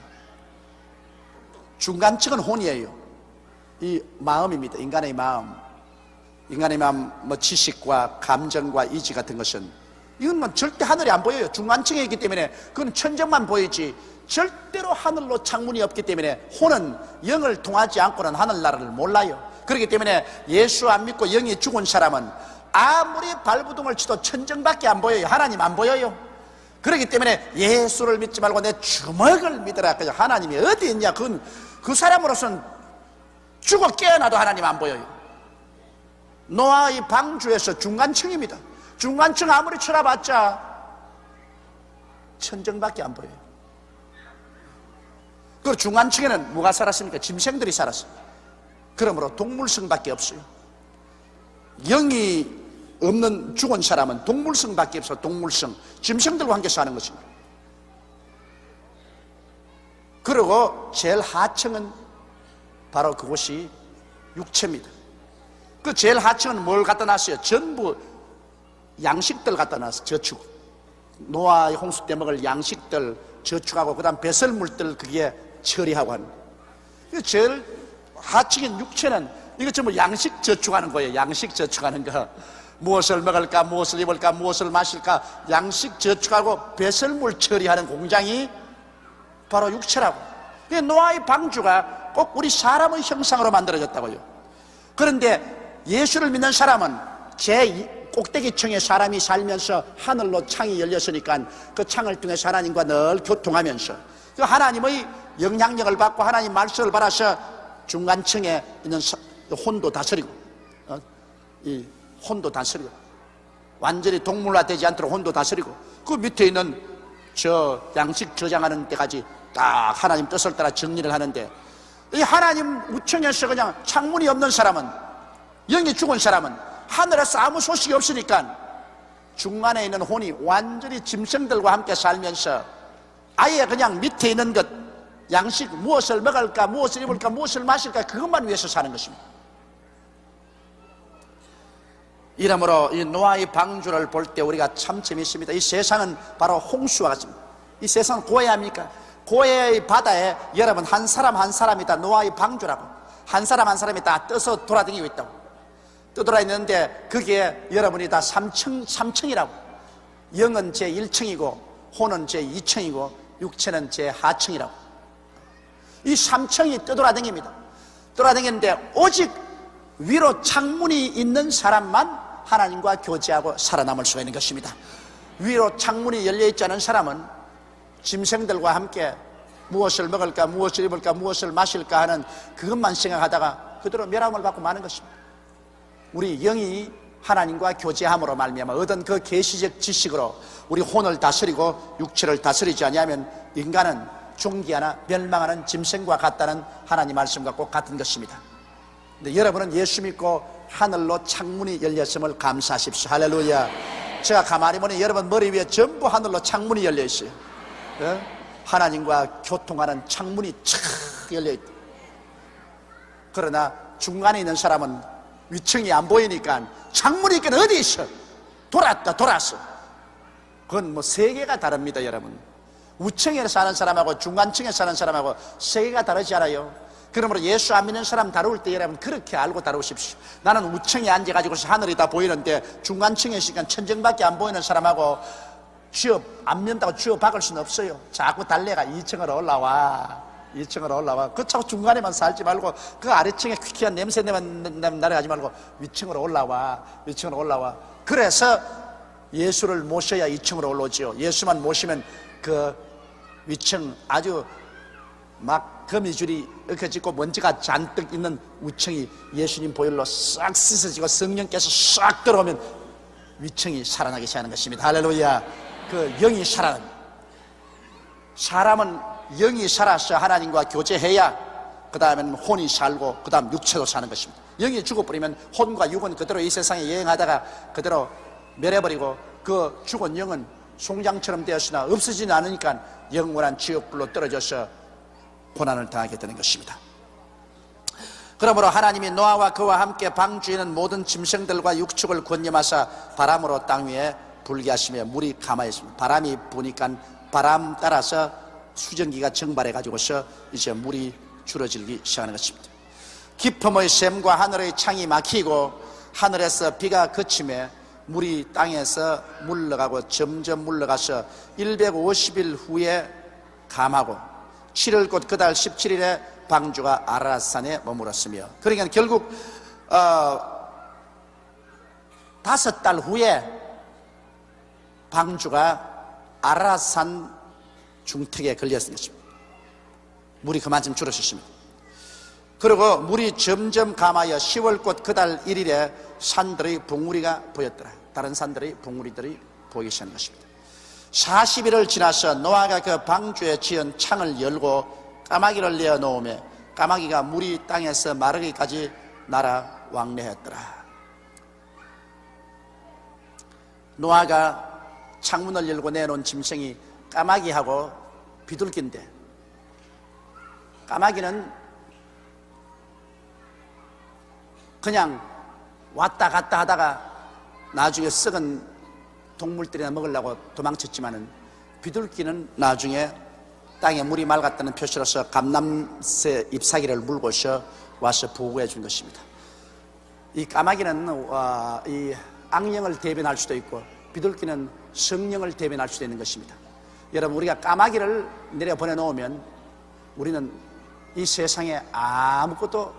Speaker 1: 중간층은 혼이에요. 이 마음입니다. 인간의 마음. 인간의 마음, 지식과 감정과 의지 같은 것은 이건 절대 하늘이 안 보여요. 중간층에 있기 때문에 그건 천정만 보이지 절대로 하늘로 창문이 없기 때문에 혼은 영을 통하지 않고는 하늘나라를 몰라요. 그렇기 때문에 예수 안 믿고 영이 죽은 사람은 아무리 발부둥을 치도 천정밖에 안 보여요. 하나님 안 보여요. 그렇기 때문에 예수를 믿지 말고 내 주먹을 믿으라. 그냥 하나님이 어디 있냐. 그 사람으로서는 죽어 깨어나도 하나님 안 보여요. 노아의 방주에서 중간층입니다. 중간층 아무리 쳐다봤자 천정밖에 안 보여요. 그 중간층에는 뭐가 살았습니까? 짐승들이 살았어요. 그러므로 동물성밖에 없어요. 영이 없는 죽은 사람은 동물성밖에 없어. 동물성, 짐승들과 함께 사는 것입니다. 그리고 제일 하층은 바로 그곳이 육체입니다. 그 제일 하층은 뭘 갖다 놨어요? 전부 양식들 갖다 놨어요. 저축, 노아의 홍수 때 먹을 양식들 저축하고 그 다음 배설물들 그게 처리하고 하는 거예요. 제일 하층인 육체는 이거 전부 양식 저축하는 거예요. 양식 저축하는 거. 무엇을 먹을까, 무엇을 입을까, 무엇을 마실까, 양식 저축하고 배설물 처리하는 공장이 바로 육체라고. 노아의 방주가 꼭 우리 사람의 형상으로 만들어졌다고요. 그런데 예수를 믿는 사람은 제 꼭대기층에 사람이 살면서 하늘로 창이 열렸으니까 그 창을 통해 하나님과 늘 교통하면서 그 하나님의 영향력을 받고 하나님 말씀을 받아서 중간층에 있는 혼도 다스리고, 이 혼도 다스리고, 완전히 동물화되지 않도록 혼도 다스리고, 그 밑에 있는 저 양식 저장하는 데까지 딱 하나님 뜻을 따라 정리를 하는데, 이 하나님 우청에서 그냥 창문이 없는 사람은, 영이 죽은 사람은 하늘에서 아무 소식이 없으니까 중간에 있는 혼이 완전히 짐승들과 함께 살면서 아예 그냥 밑에 있는 것, 양식, 무엇을 먹을까, 무엇을 입을까, 무엇을 마실까, 그것만 위해서 사는 것입니다. 이러므로 이 노아의 방주를 볼 때 우리가 참 재미있습니다. 이 세상은 바로 홍수와 같습니다. 이 세상은 고해합니까? 고해의 바다에 여러분 한 사람 한 사람이 다 노아의 방주라고, 한 사람 한 사람이 다 떠서 돌아다니고 있다고, 떠돌아 있는데 그게 여러분이 다 3층이라고. 영은 제 1층이고 혼은 제 2층이고 육체는 제 하층이라고. 이 3층이 떠돌아다닙니다. 떠돌아다니는데 오직 위로 창문이 있는 사람만 하나님과 교제하고 살아남을 수가 있는 것입니다. 위로 창문이 열려있지 않은 사람은 짐승들과 함께 무엇을 먹을까, 무엇을 입을까, 무엇을 마실까 하는 그것만 생각하다가 그대로 멸함을 받고 마는 것입니다. 우리 영이 하나님과 교제함으로 말미암아 얻은 그 계시적 지식으로 우리 혼을 다스리고 육체를 다스리지 아니하면 인간은 존귀하나 멸망하는 짐승과 같다는 하나님 말씀과 꼭 같은 것입니다. 근데 여러분은 예수 믿고 하늘로 창문이 열렸음을 감사하십시오. 할렐루야. 제가 가만히 보니 여러분 머리 위에 전부 하늘로 창문이 열려 있어요. 하나님과 교통하는 창문이 착 열려 있다. 그러나 중간에 있는 사람은 위층이 안 보이니까 창문이 있긴 어디 있어? 돌았어. 그건 뭐 세계가 다릅니다. 여러분, 우층에 사는 사람하고 중간층에 사는 사람하고 세계가 다르지 않아요? 그러므로 예수 안 믿는 사람 다룰 때 여러분 그렇게 알고 다루십시오. 나는 우층에 앉아가지고 하늘이 다 보이는데 중간층에 있으니까 천정밖에 안 보이는 사람하고 쥐어 안 믿는다고 쥐어 박을 수는 없어요. 자꾸 달래가 2층으로 올라와. 2층으로 올라와. 그 자꾸 중간에만 살지 말고 그 아래층에 퀴퀴한 냄새 날아가지 말고 위층으로 올라와. 위층으로 올라와. 그래서 예수를 모셔야 2층으로 올라오지요. 예수만 모시면 그 위층 아주 막 거미줄이 이렇게 짓고 먼지가 잔뜩 있는 우층이 예수님 보혈로 싹 씻어지고 성령께서 싹 들어오면 위층이 살아나기 시작하는 것입니다. 할렐루야. 그 영이 살아난, 사람은 영이 살아서 하나님과 교제해야 그 다음에는 혼이 살고 그 다음 육체도 사는 것입니다. 영이 죽어버리면 혼과 육은 그대로 이 세상에 여행하다가 그대로 멸해버리고 그 죽은 영은 송장처럼 되었으나 없어지지 않으니까 영원한 지옥불로 떨어져서 고난을 당하게 되는 것입니다. 그러므로 하나님이 노아와 그와 함께 방주에 있는 모든 짐승들과 육축을 권념하사 바람으로 땅 위에 불게 하시며 물이 가만히 있습니다. 바람이 부니까 바람 따라서 수증기가 증발해 가지고서 이제 물이 줄어들기 시작하는 것입니다. 깊음의 샘과 하늘의 창이 막히고 하늘에서 비가 그침에 물이 땅에서 물러가고 점점 물러가서 150일 후에 감하고 7월 곧 그달 17일에 방주가 아라산에 머물었으며, 그러니까 결국 5달 후에 방주가 아라산 중턱에 걸렸습니다. 물이 그만큼 줄어섰습니다. 그리고 물이 점점 감하여 10월 곧 그달 1일에 산들의 봉우리가 보였더라. 다른 산들의 봉우리들이 보이기 시작한 것입니다. 40일을 지나서 노아가 그 방주에 지은 창을 열고 까마귀를 내어 놓으며 까마귀가 물이 땅에서 마르기까지 날아 왕래했더라. 노아가 창문을 열고 내놓은 짐승이 까마귀하고 비둘기인데, 까마귀는 그냥 왔다 갔다 하다가 나중에 썩은 동물들이나 먹으려고 도망쳤지만은, 비둘기는 나중에 땅에 물이 맑았다는 표시로서 감람새 잎사귀를 물고서 와서 보호해 준 것입니다. 이 까마귀는 이 악령을 대변할 수도 있고 비둘기는 성령을 대변할 수도 있는 것입니다. 여러분, 우리가 까마귀를 내려 보내놓으면 우리는 이 세상에 아무것도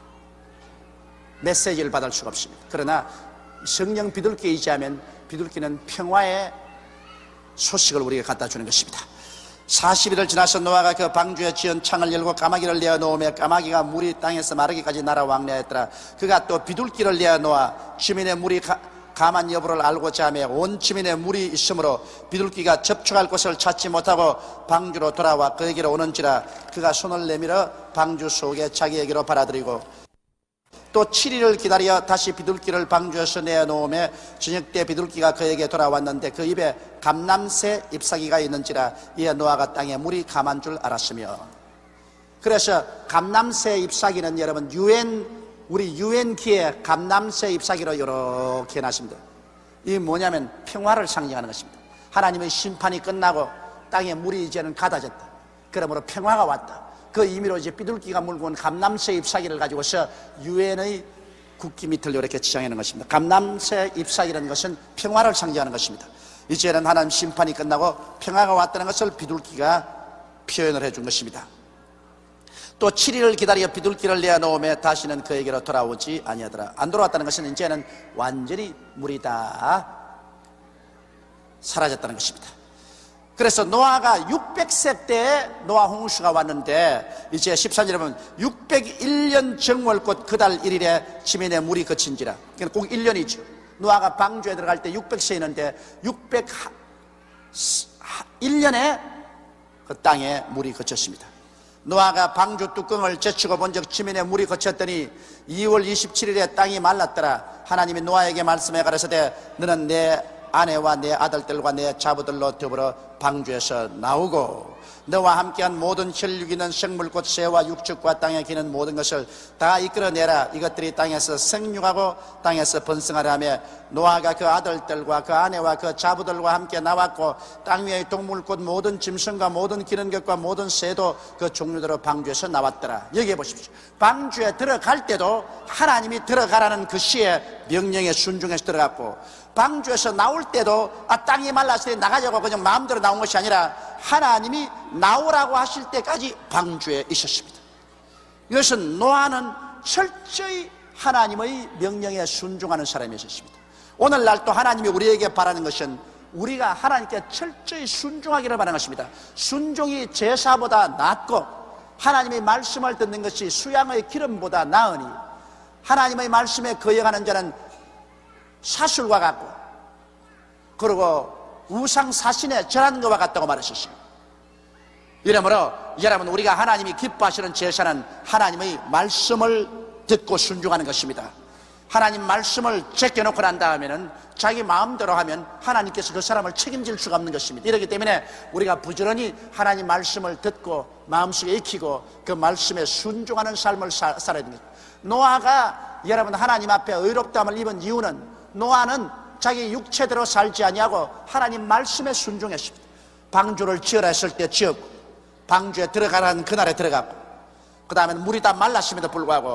Speaker 1: 메시지를 받을 수가 없습니다. 그러나 성령 비둘기에 의지하면 비둘기는 평화의 소식을 우리에게 갖다 주는 것입니다. 40일을 지나서 노아가 그 방주에 지은 창을 열고 까마귀를 내어 놓으며 까마귀가 물이 땅에서 마르기까지 날아 왕래했더라. 그가 또 비둘기를 내어 놓아 지면에 물이 감한 여부를 알고자 하며 온 지면에 물이 있으므로 비둘기가 접촉할 곳을 찾지 못하고 방주로 돌아와 그에게로 오는지라. 그가 손을 내밀어 방주 속에 자기에게로 받아들이고 또 7일을 기다려 다시 비둘기를 방주에서 내어놓으며 저녁 때 비둘기가 그에게 돌아왔는데 그 입에 감람새 잎사귀가 있는지라. 이에 노아가 땅에 물이 감한 줄 알았으며. 그래서 감람새 잎사귀는 여러분 우리 유엔기에 감람새 잎사귀로 이렇게 해놨습니다. 이게 뭐냐면 평화를 상징하는 것입니다. 하나님의 심판이 끝나고 땅에 물이 이제는 가다졌다. 그러므로 평화가 왔다. 그 의미로 이제 비둘기가 물고 온 감람새 잎사귀를 가지고서 유엔의 국기 밑을 이렇게 지정해 놓은 것입니다. 감람새 잎사귀라는 것은 평화를 상징하는 것입니다. 이제는 하나님 심판이 끝나고 평화가 왔다는 것을 비둘기가 표현을 해준 것입니다. 또 7일을 기다려 비둘기를 내어놓으며 다시는 그에게로 돌아오지 아니하더라. 안 돌아왔다는 것은 이제는 완전히 물이 다 사라졌다는 것입니다. 그래서 노아가 600세 때에 노아 홍수가 왔는데 이제 13절에 보면 601년 정월 곧 그달 1일에 지면에 물이 그친지라. 그러니까 꼭 1년이죠. 노아가 방주에 들어갈 때 600세였는데 601년에 그 땅에 물이 그쳤습니다. 노아가 방주 뚜껑을 제치고 본즉 지면에 물이 그쳤더니 2월 27일에 땅이 말랐더라. 하나님이 노아에게 말씀해 가라사대 너는 내 아내와 내 아들들과 내 자부들로 더불어 방주에서 나오고 너와 함께한 모든 혈육 있는 생물 곧 새와 육축과 땅에 기는 모든 것을 다 이끌어내라. 이것들이 땅에서 생육하고 땅에서 번성하라 하며 노아가 그 아들들과 그 아내와 그 자부들과 함께 나왔고 땅 위의 동물 곧 모든 짐승과 모든 기는 것과 모든 새도 그 종류대로 방주에서 나왔더라. 여기에 보십시오. 방주에 들어갈 때도 하나님이 들어가라는 그 시의 명령에 순종해서 들어갔고 방주에서 나올 때도 땅이 말랐을 때 나가자고 그냥 마음대로 나온 것이 아니라 하나님이 나오라고 하실 때까지 방주에 있었습니다. 이것은 노아는 철저히 하나님의 명령에 순종하는 사람이었습니다. 오늘날 또 하나님이 우리에게 바라는 것은 우리가 하나님께 철저히 순종하기를 바라는 것입니다. 순종이 제사보다 낫고 하나님의 말씀을 듣는 것이 수양의 기름보다 나으니 하나님의 말씀에 거역하는 자는 사술과 같고 그리고 우상 사신에 절하는 것과 같다고 말하셨습니다. 이러므로 여러분 우리가 하나님이 기뻐하시는 제사는 하나님의 말씀을 듣고 순종하는 것입니다. 하나님 말씀을 제껴놓고 난 다음에는 자기 마음대로 하면 하나님께서 그 사람을 책임질 수가 없는 것입니다. 이렇기 때문에 우리가 부지런히 하나님 말씀을 듣고 마음속에 익히고 그 말씀에 순종하는 삶을 살아야 됩니다. 노아가 여러분 하나님 앞에 의롭다함을 입은 이유는 노아는 자기 육체대로 살지 아니하고 하나님 말씀에 순종했습니다. 방주를 지으라 했을 때 지었고 방주에 들어가라는 그날에 들어갔고 그 다음에 물이 다 말랐음에도 불구하고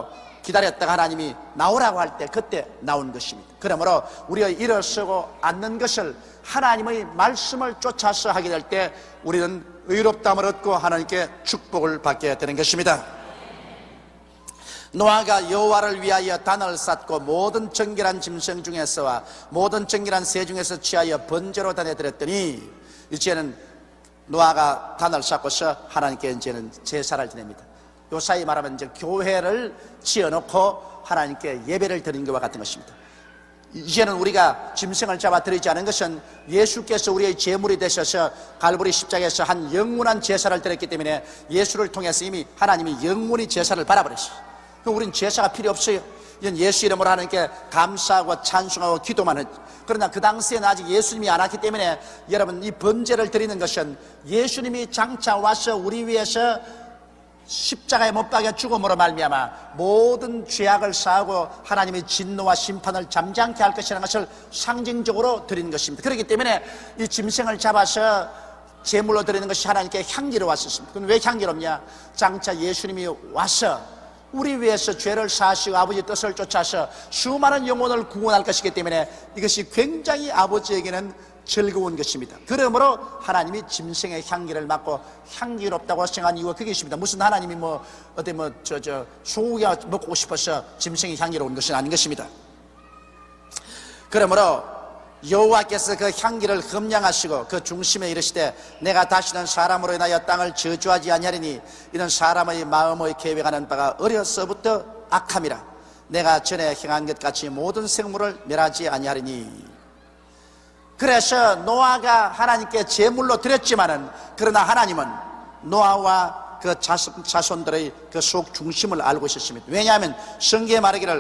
Speaker 1: 기다렸다가 하나님이 나오라고 할 때 그때 나온 것입니다. 그러므로 우리가 일어서고 앉는 것을 하나님의 말씀을 쫓아서 하게 될 때 우리는 의롭다함을 얻고 하나님께 축복을 받게 되는 것입니다. 노아가 여호와를 위하여 단을 쌓고 모든 정결한 짐승 중에서와 모든 정결한 새 중에서 취하여 번제로 다내드렸더니 이제는 노아가 단을 쌓고서 하나님께 이제는 제사를 드립니다. 요사이 말하면 이제 교회를 지어놓고 하나님께 예배를 드리는 것과 같은 것입니다. 이제는 우리가 짐승을 잡아 드리지 않은 것은 예수께서 우리의 제물이 되셔서 갈보리 십자가에서 한 영원한 제사를 드렸기 때문에 예수를 통해서 이미 하나님이 영원히 제사를 받아버렸어요. 우린 제사가 필요 없어요. 이건 예수 이름으로 하나님께 감사하고 찬송하고 기도만 하죠. 그러나 그 당시에는 아직 예수님이 안 왔기 때문에 여러분, 이 번제를 드리는 것은 예수님이 장차 와서 우리 위해서 십자가에 못 박여 죽음으로 말미암아 모든 죄악을 사하고 하나님의 진노와 심판을 잠잠케 할 것이라는 것을 상징적으로 드리는 것입니다. 그렇기 때문에 이 짐승을 잡아서 제물로 드리는 것이 하나님께 향기로웠습니다. 그럼 왜 향기롭냐? 장차 예수님이 와서 우리 위해서 죄를 사하시고 아버지의 뜻을 쫓아서 수많은 영혼을 구원할 것이기 때문에 이것이 굉장히 아버지에게는 즐거운 것입니다. 그러므로 하나님이 짐승의 향기를 맡고 향기롭다고 생각한 이유가 그게 있습니다. 무슨 하나님이 소고기가 먹고 싶어서 짐승이 향기로운 것은 아닌 것입니다. 그러므로 여호와께서 그 향기를 흠량하시고 그 중심에 이르시되 내가 다시는 사람으로 인하여 땅을 저주하지 아니하리니 이는 사람의 마음의 계획하는 바가 어려서부터 악함이라. 내가 전에 행한 것 같이 모든 생물을 멸하지 아니하리니. 그래서 노아가 하나님께 제물로 드렸지만은 그러나 하나님은 노아와 그 자손들의 그 속 중심을 알고 있었습니다. 왜냐하면 성경에 말하기를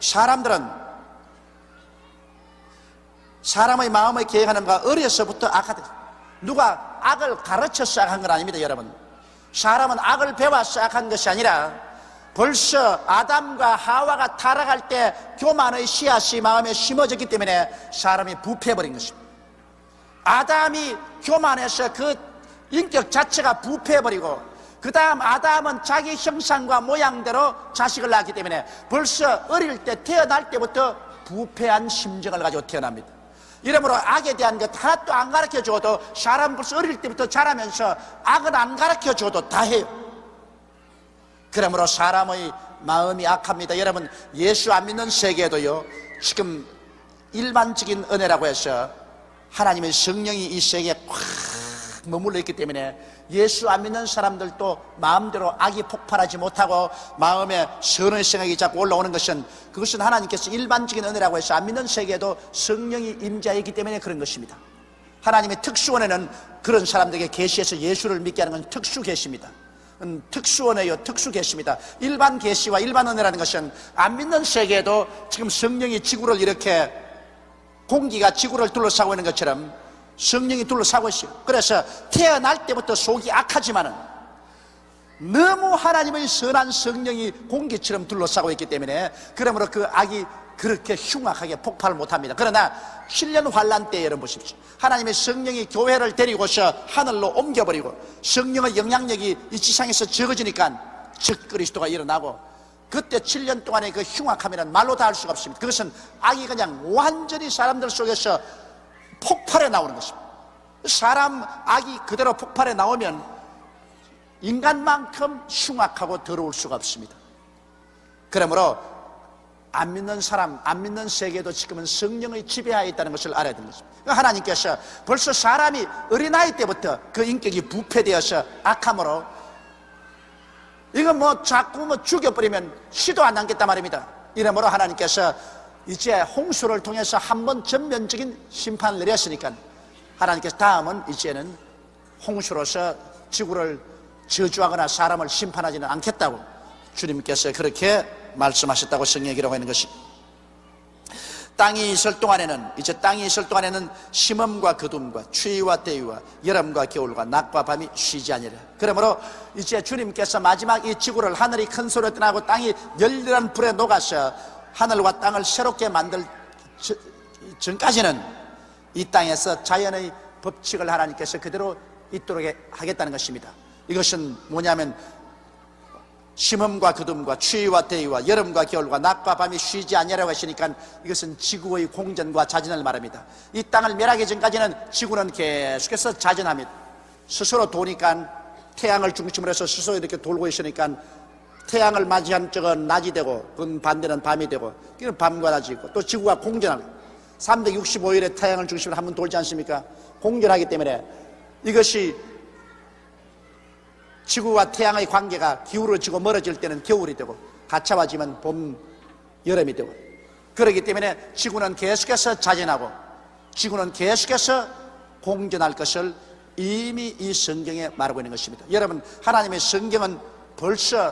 Speaker 1: 사람의 마음을 계획하는 바가 어려서부터 악하다. 누가 악을 가르쳐서 악한 건 아닙니다, 여러분. 사람은 악을 배워서 악한 것이 아니라 벌써 아담과 하와가 타락할 때 교만의 씨앗이 마음에 심어졌기 때문에 사람이 부패해버린 것입니다. 아담이 교만해서 그 인격 자체가 부패해버리고 그 다음 아담은 자기 형상과 모양대로 자식을 낳았기 때문에 벌써 어릴 때 태어날 때부터 부패한 심정을 가지고 태어납니다. 이러므로 악에 대한 것 하나도 안 가르쳐줘도 사람 벌써 어릴 때부터 자라면서 악은 안 가르쳐줘도 다 해요. 그러므로 사람의 마음이 악합니다. 여러분, 예수 안 믿는 세계에도요 지금 일반적인 은혜라고 해서 하나님의 성령이 이 세계에 꽉 머물러 있기 때문에 예수 안 믿는 사람들도 마음대로 악이 폭발하지 못하고 마음에 선의 생각이 자꾸 올라오는 것은 그것은 하나님께서 일반적인 은혜라고 해서 안 믿는 세계에도 성령이 임재하기 때문에 그런 것입니다. 하나님의 특수원에는 그런 사람들에게 계시해서 예수를 믿게 하는 건 특수 계시입니다. 특수원에요, 특수 계시입니다. 일반 계시와 일반 은혜라는 것은 안 믿는 세계에도 지금 성령이 지구를 이렇게 공기가 지구를 둘러싸고 있는 것처럼 성령이 둘러싸고 있어요. 그래서 태어날 때부터 속이 악하지만은 너무 하나님의 선한 성령이 공기처럼 둘러싸고 있기 때문에 그러므로 그 악이 그렇게 흉악하게 폭발을 못합니다. 그러나 7년 환란 때 여러분 보십시오. 하나님의 성령이 교회를 데리고서 하늘로 옮겨버리고 성령의 영향력이 이 지상에서 적어지니까 적그리스도가 일어나고 그때 7년 동안의 그 흉악함이란 말로 다 할 수가 없습니다. 그것은 악이 그냥 완전히 사람들 속에서 폭발해 나오는 것입니다. 사람 악이 그대로 폭발해 나오면 인간만큼 흉악하고 더러울 수가 없습니다. 그러므로 안 믿는 사람, 안 믿는 세계도 지금은 성령의 지배하에 있다는 것을 알아야 되는 것입니다. 하나님께서 벌써 사람이 어린아이 때부터 그 인격이 부패되어서 악함으로 이거 자꾸 죽여버리면 시도 안 남겠단 말입니다. 이러므로 하나님께서 이제 홍수를 통해서 한번 전면적인 심판을 내렸으니까 하나님께서 다음은 이제는 홍수로서 지구를 저주하거나 사람을 심판하지는 않겠다고 주님께서 그렇게 말씀하셨다고 성경에 기록하고 있는 것이. 땅이 있을 동안에는 심음과 거둠과 추위와 대위와 여름과 겨울과 낮과 밤이 쉬지 아니라. 그러므로 이제 주님께서 마지막 이 지구를 하늘이 큰 소리로 떠나고 땅이 열렬한 불에 녹아서 하늘과 땅을 새롭게 만들 전까지는 이 땅에서 자연의 법칙을 하나님께서 그대로 있도록 하겠다는 것입니다. 이것은 뭐냐면 심음과 그둠과 추위와 대위와 여름과 겨울과 낮과 밤이 쉬지 아니하라고 하시니까 이것은 지구의 공전과 자전을 말합니다. 이 땅을 멸하기 전까지는 지구는 계속해서 자전합니다. 스스로 도니까 태양을 중심으로 해서 스스로 이렇게 돌고 있으니까 태양을 맞이한 쪽은 낮이 되고 그 반대는 밤이 되고 그건 밤과 낮이 있고 또 지구가 공전합니다. 365일에 태양을 중심으로 한번 돌지 않습니까? 공전하기 때문에 이것이 지구와 태양의 관계가 기울어지고 멀어질 때는 겨울이 되고 가차와지면 봄, 여름이 되고 그렇기 때문에 지구는 계속해서 자전하고 지구는 계속해서 공전할 것을 이미 이 성경에 말하고 있는 것입니다. 여러분, 하나님의 성경은 벌써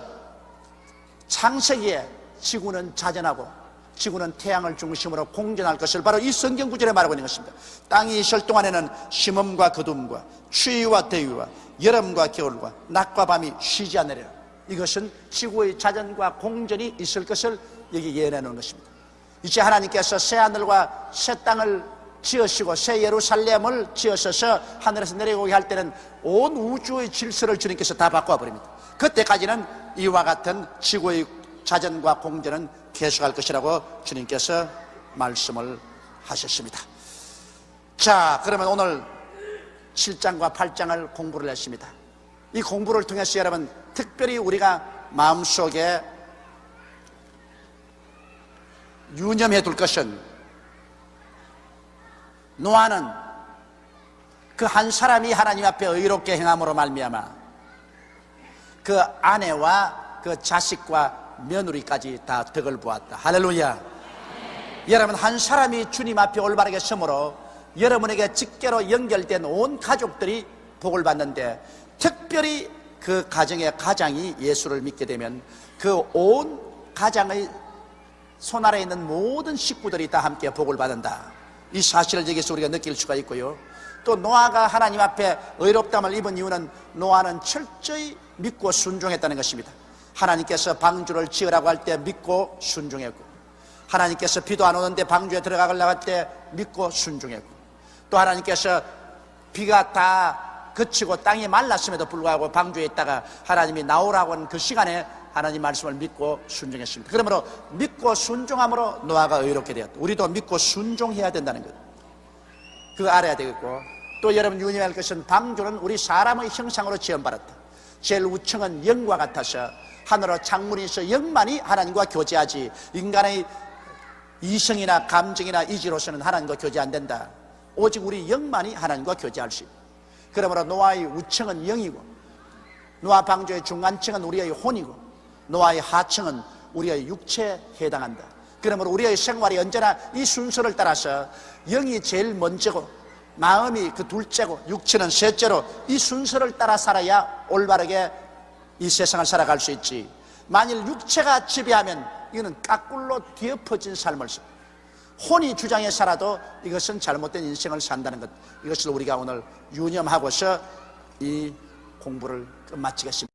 Speaker 1: 창세기에 지구는 자전하고 지구는 태양을 중심으로 공전할 것을 바로 이 성경 구절에 말하고 있는 것입니다. 땅이 있을 동안에는 심음과 거둠과 추위와 대위와 여름과 겨울과 낮과 밤이 쉬지 않으리라. 이것은 지구의 자전과 공전이 있을 것을 여기 예언해 놓은 것입니다. 이제 하나님께서 새 하늘과 새 땅을 지으시고 새 예루살렘을 지으셔서 하늘에서 내려오게 할 때는 온 우주의 질서를 주님께서 다 바꿔 버립니다. 그때까지는 이와 같은 지구의 자전과 공전은 계속할 것이라고 주님께서 말씀을 하셨습니다. 자, 그러면 오늘 7장과 8장을 공부를 했습니다. 이 공부를 통해서 여러분 특별히 우리가 마음속에 유념해 둘 것은 노아는 그 한 사람이 하나님 앞에 의롭게 행함으로 말미암아 그 아내와 그 자식과 며느리까지 다 덕을 보았다. 할렐루야. 여러분, 한 사람이 주님 앞에 올바르게 서므로 여러분에게 직계로 연결된 온 가족들이 복을 받는데 특별히 그 가정의 가장이 예수를 믿게 되면 그 온 가장의 손아래에 있는 모든 식구들이 다 함께 복을 받는다. 이 사실을 여기서 우리가 느낄 수가 있고요. 또 노아가 하나님 앞에 의롭다함을 입은 이유는 노아는 철저히 믿고 순종했다는 것입니다. 하나님께서 방주를 지으라고 할 때 믿고 순종했고, 하나님께서 비도 안 오는데 방주에 들어가려고 할 때 믿고 순종했고, 또 하나님께서 비가 다 그치고 땅이 말랐음에도 불구하고 방주에 있다가 하나님이 나오라고 하는 그 시간에 하나님 말씀을 믿고 순종했습니다. 그러므로 믿고 순종함으로 노아가 의롭게 되었다. 우리도 믿고 순종해야 된다는 것, 그거 알아야 되겠고, 또 여러분 유념할 것은 방주는 우리 사람의 형상으로 지음받았다. 제일 우층은 영과 같아서 하늘로 창문이 있어 영만이 하나님과 교제하지 인간의 이성이나 감정이나 이지로서는 하나님과 교제 안 된다. 오직 우리 영만이 하나님과 교제할 수 있다. 그러므로 노아의 우층은 영이고, 노아 방주의 중간층은 우리의 혼이고, 노아의 하층은 우리의 육체에 해당한다. 그러므로 우리의 생활이 언제나 이 순서를 따라서 영이 제일 먼저고 마음이 그 둘째고 육체는 셋째로 이 순서를 따라 살아야 올바르게 이 세상을 살아갈 수 있지. 만일 육체가 지배하면 이거는 까꿀로 뒤엎어진 삶을 살, 혼이 주장해 살아도 이것은 잘못된 인생을 산다는 것, 이것을 우리가 오늘 유념하고서 이 공부를 끝마치겠습니다.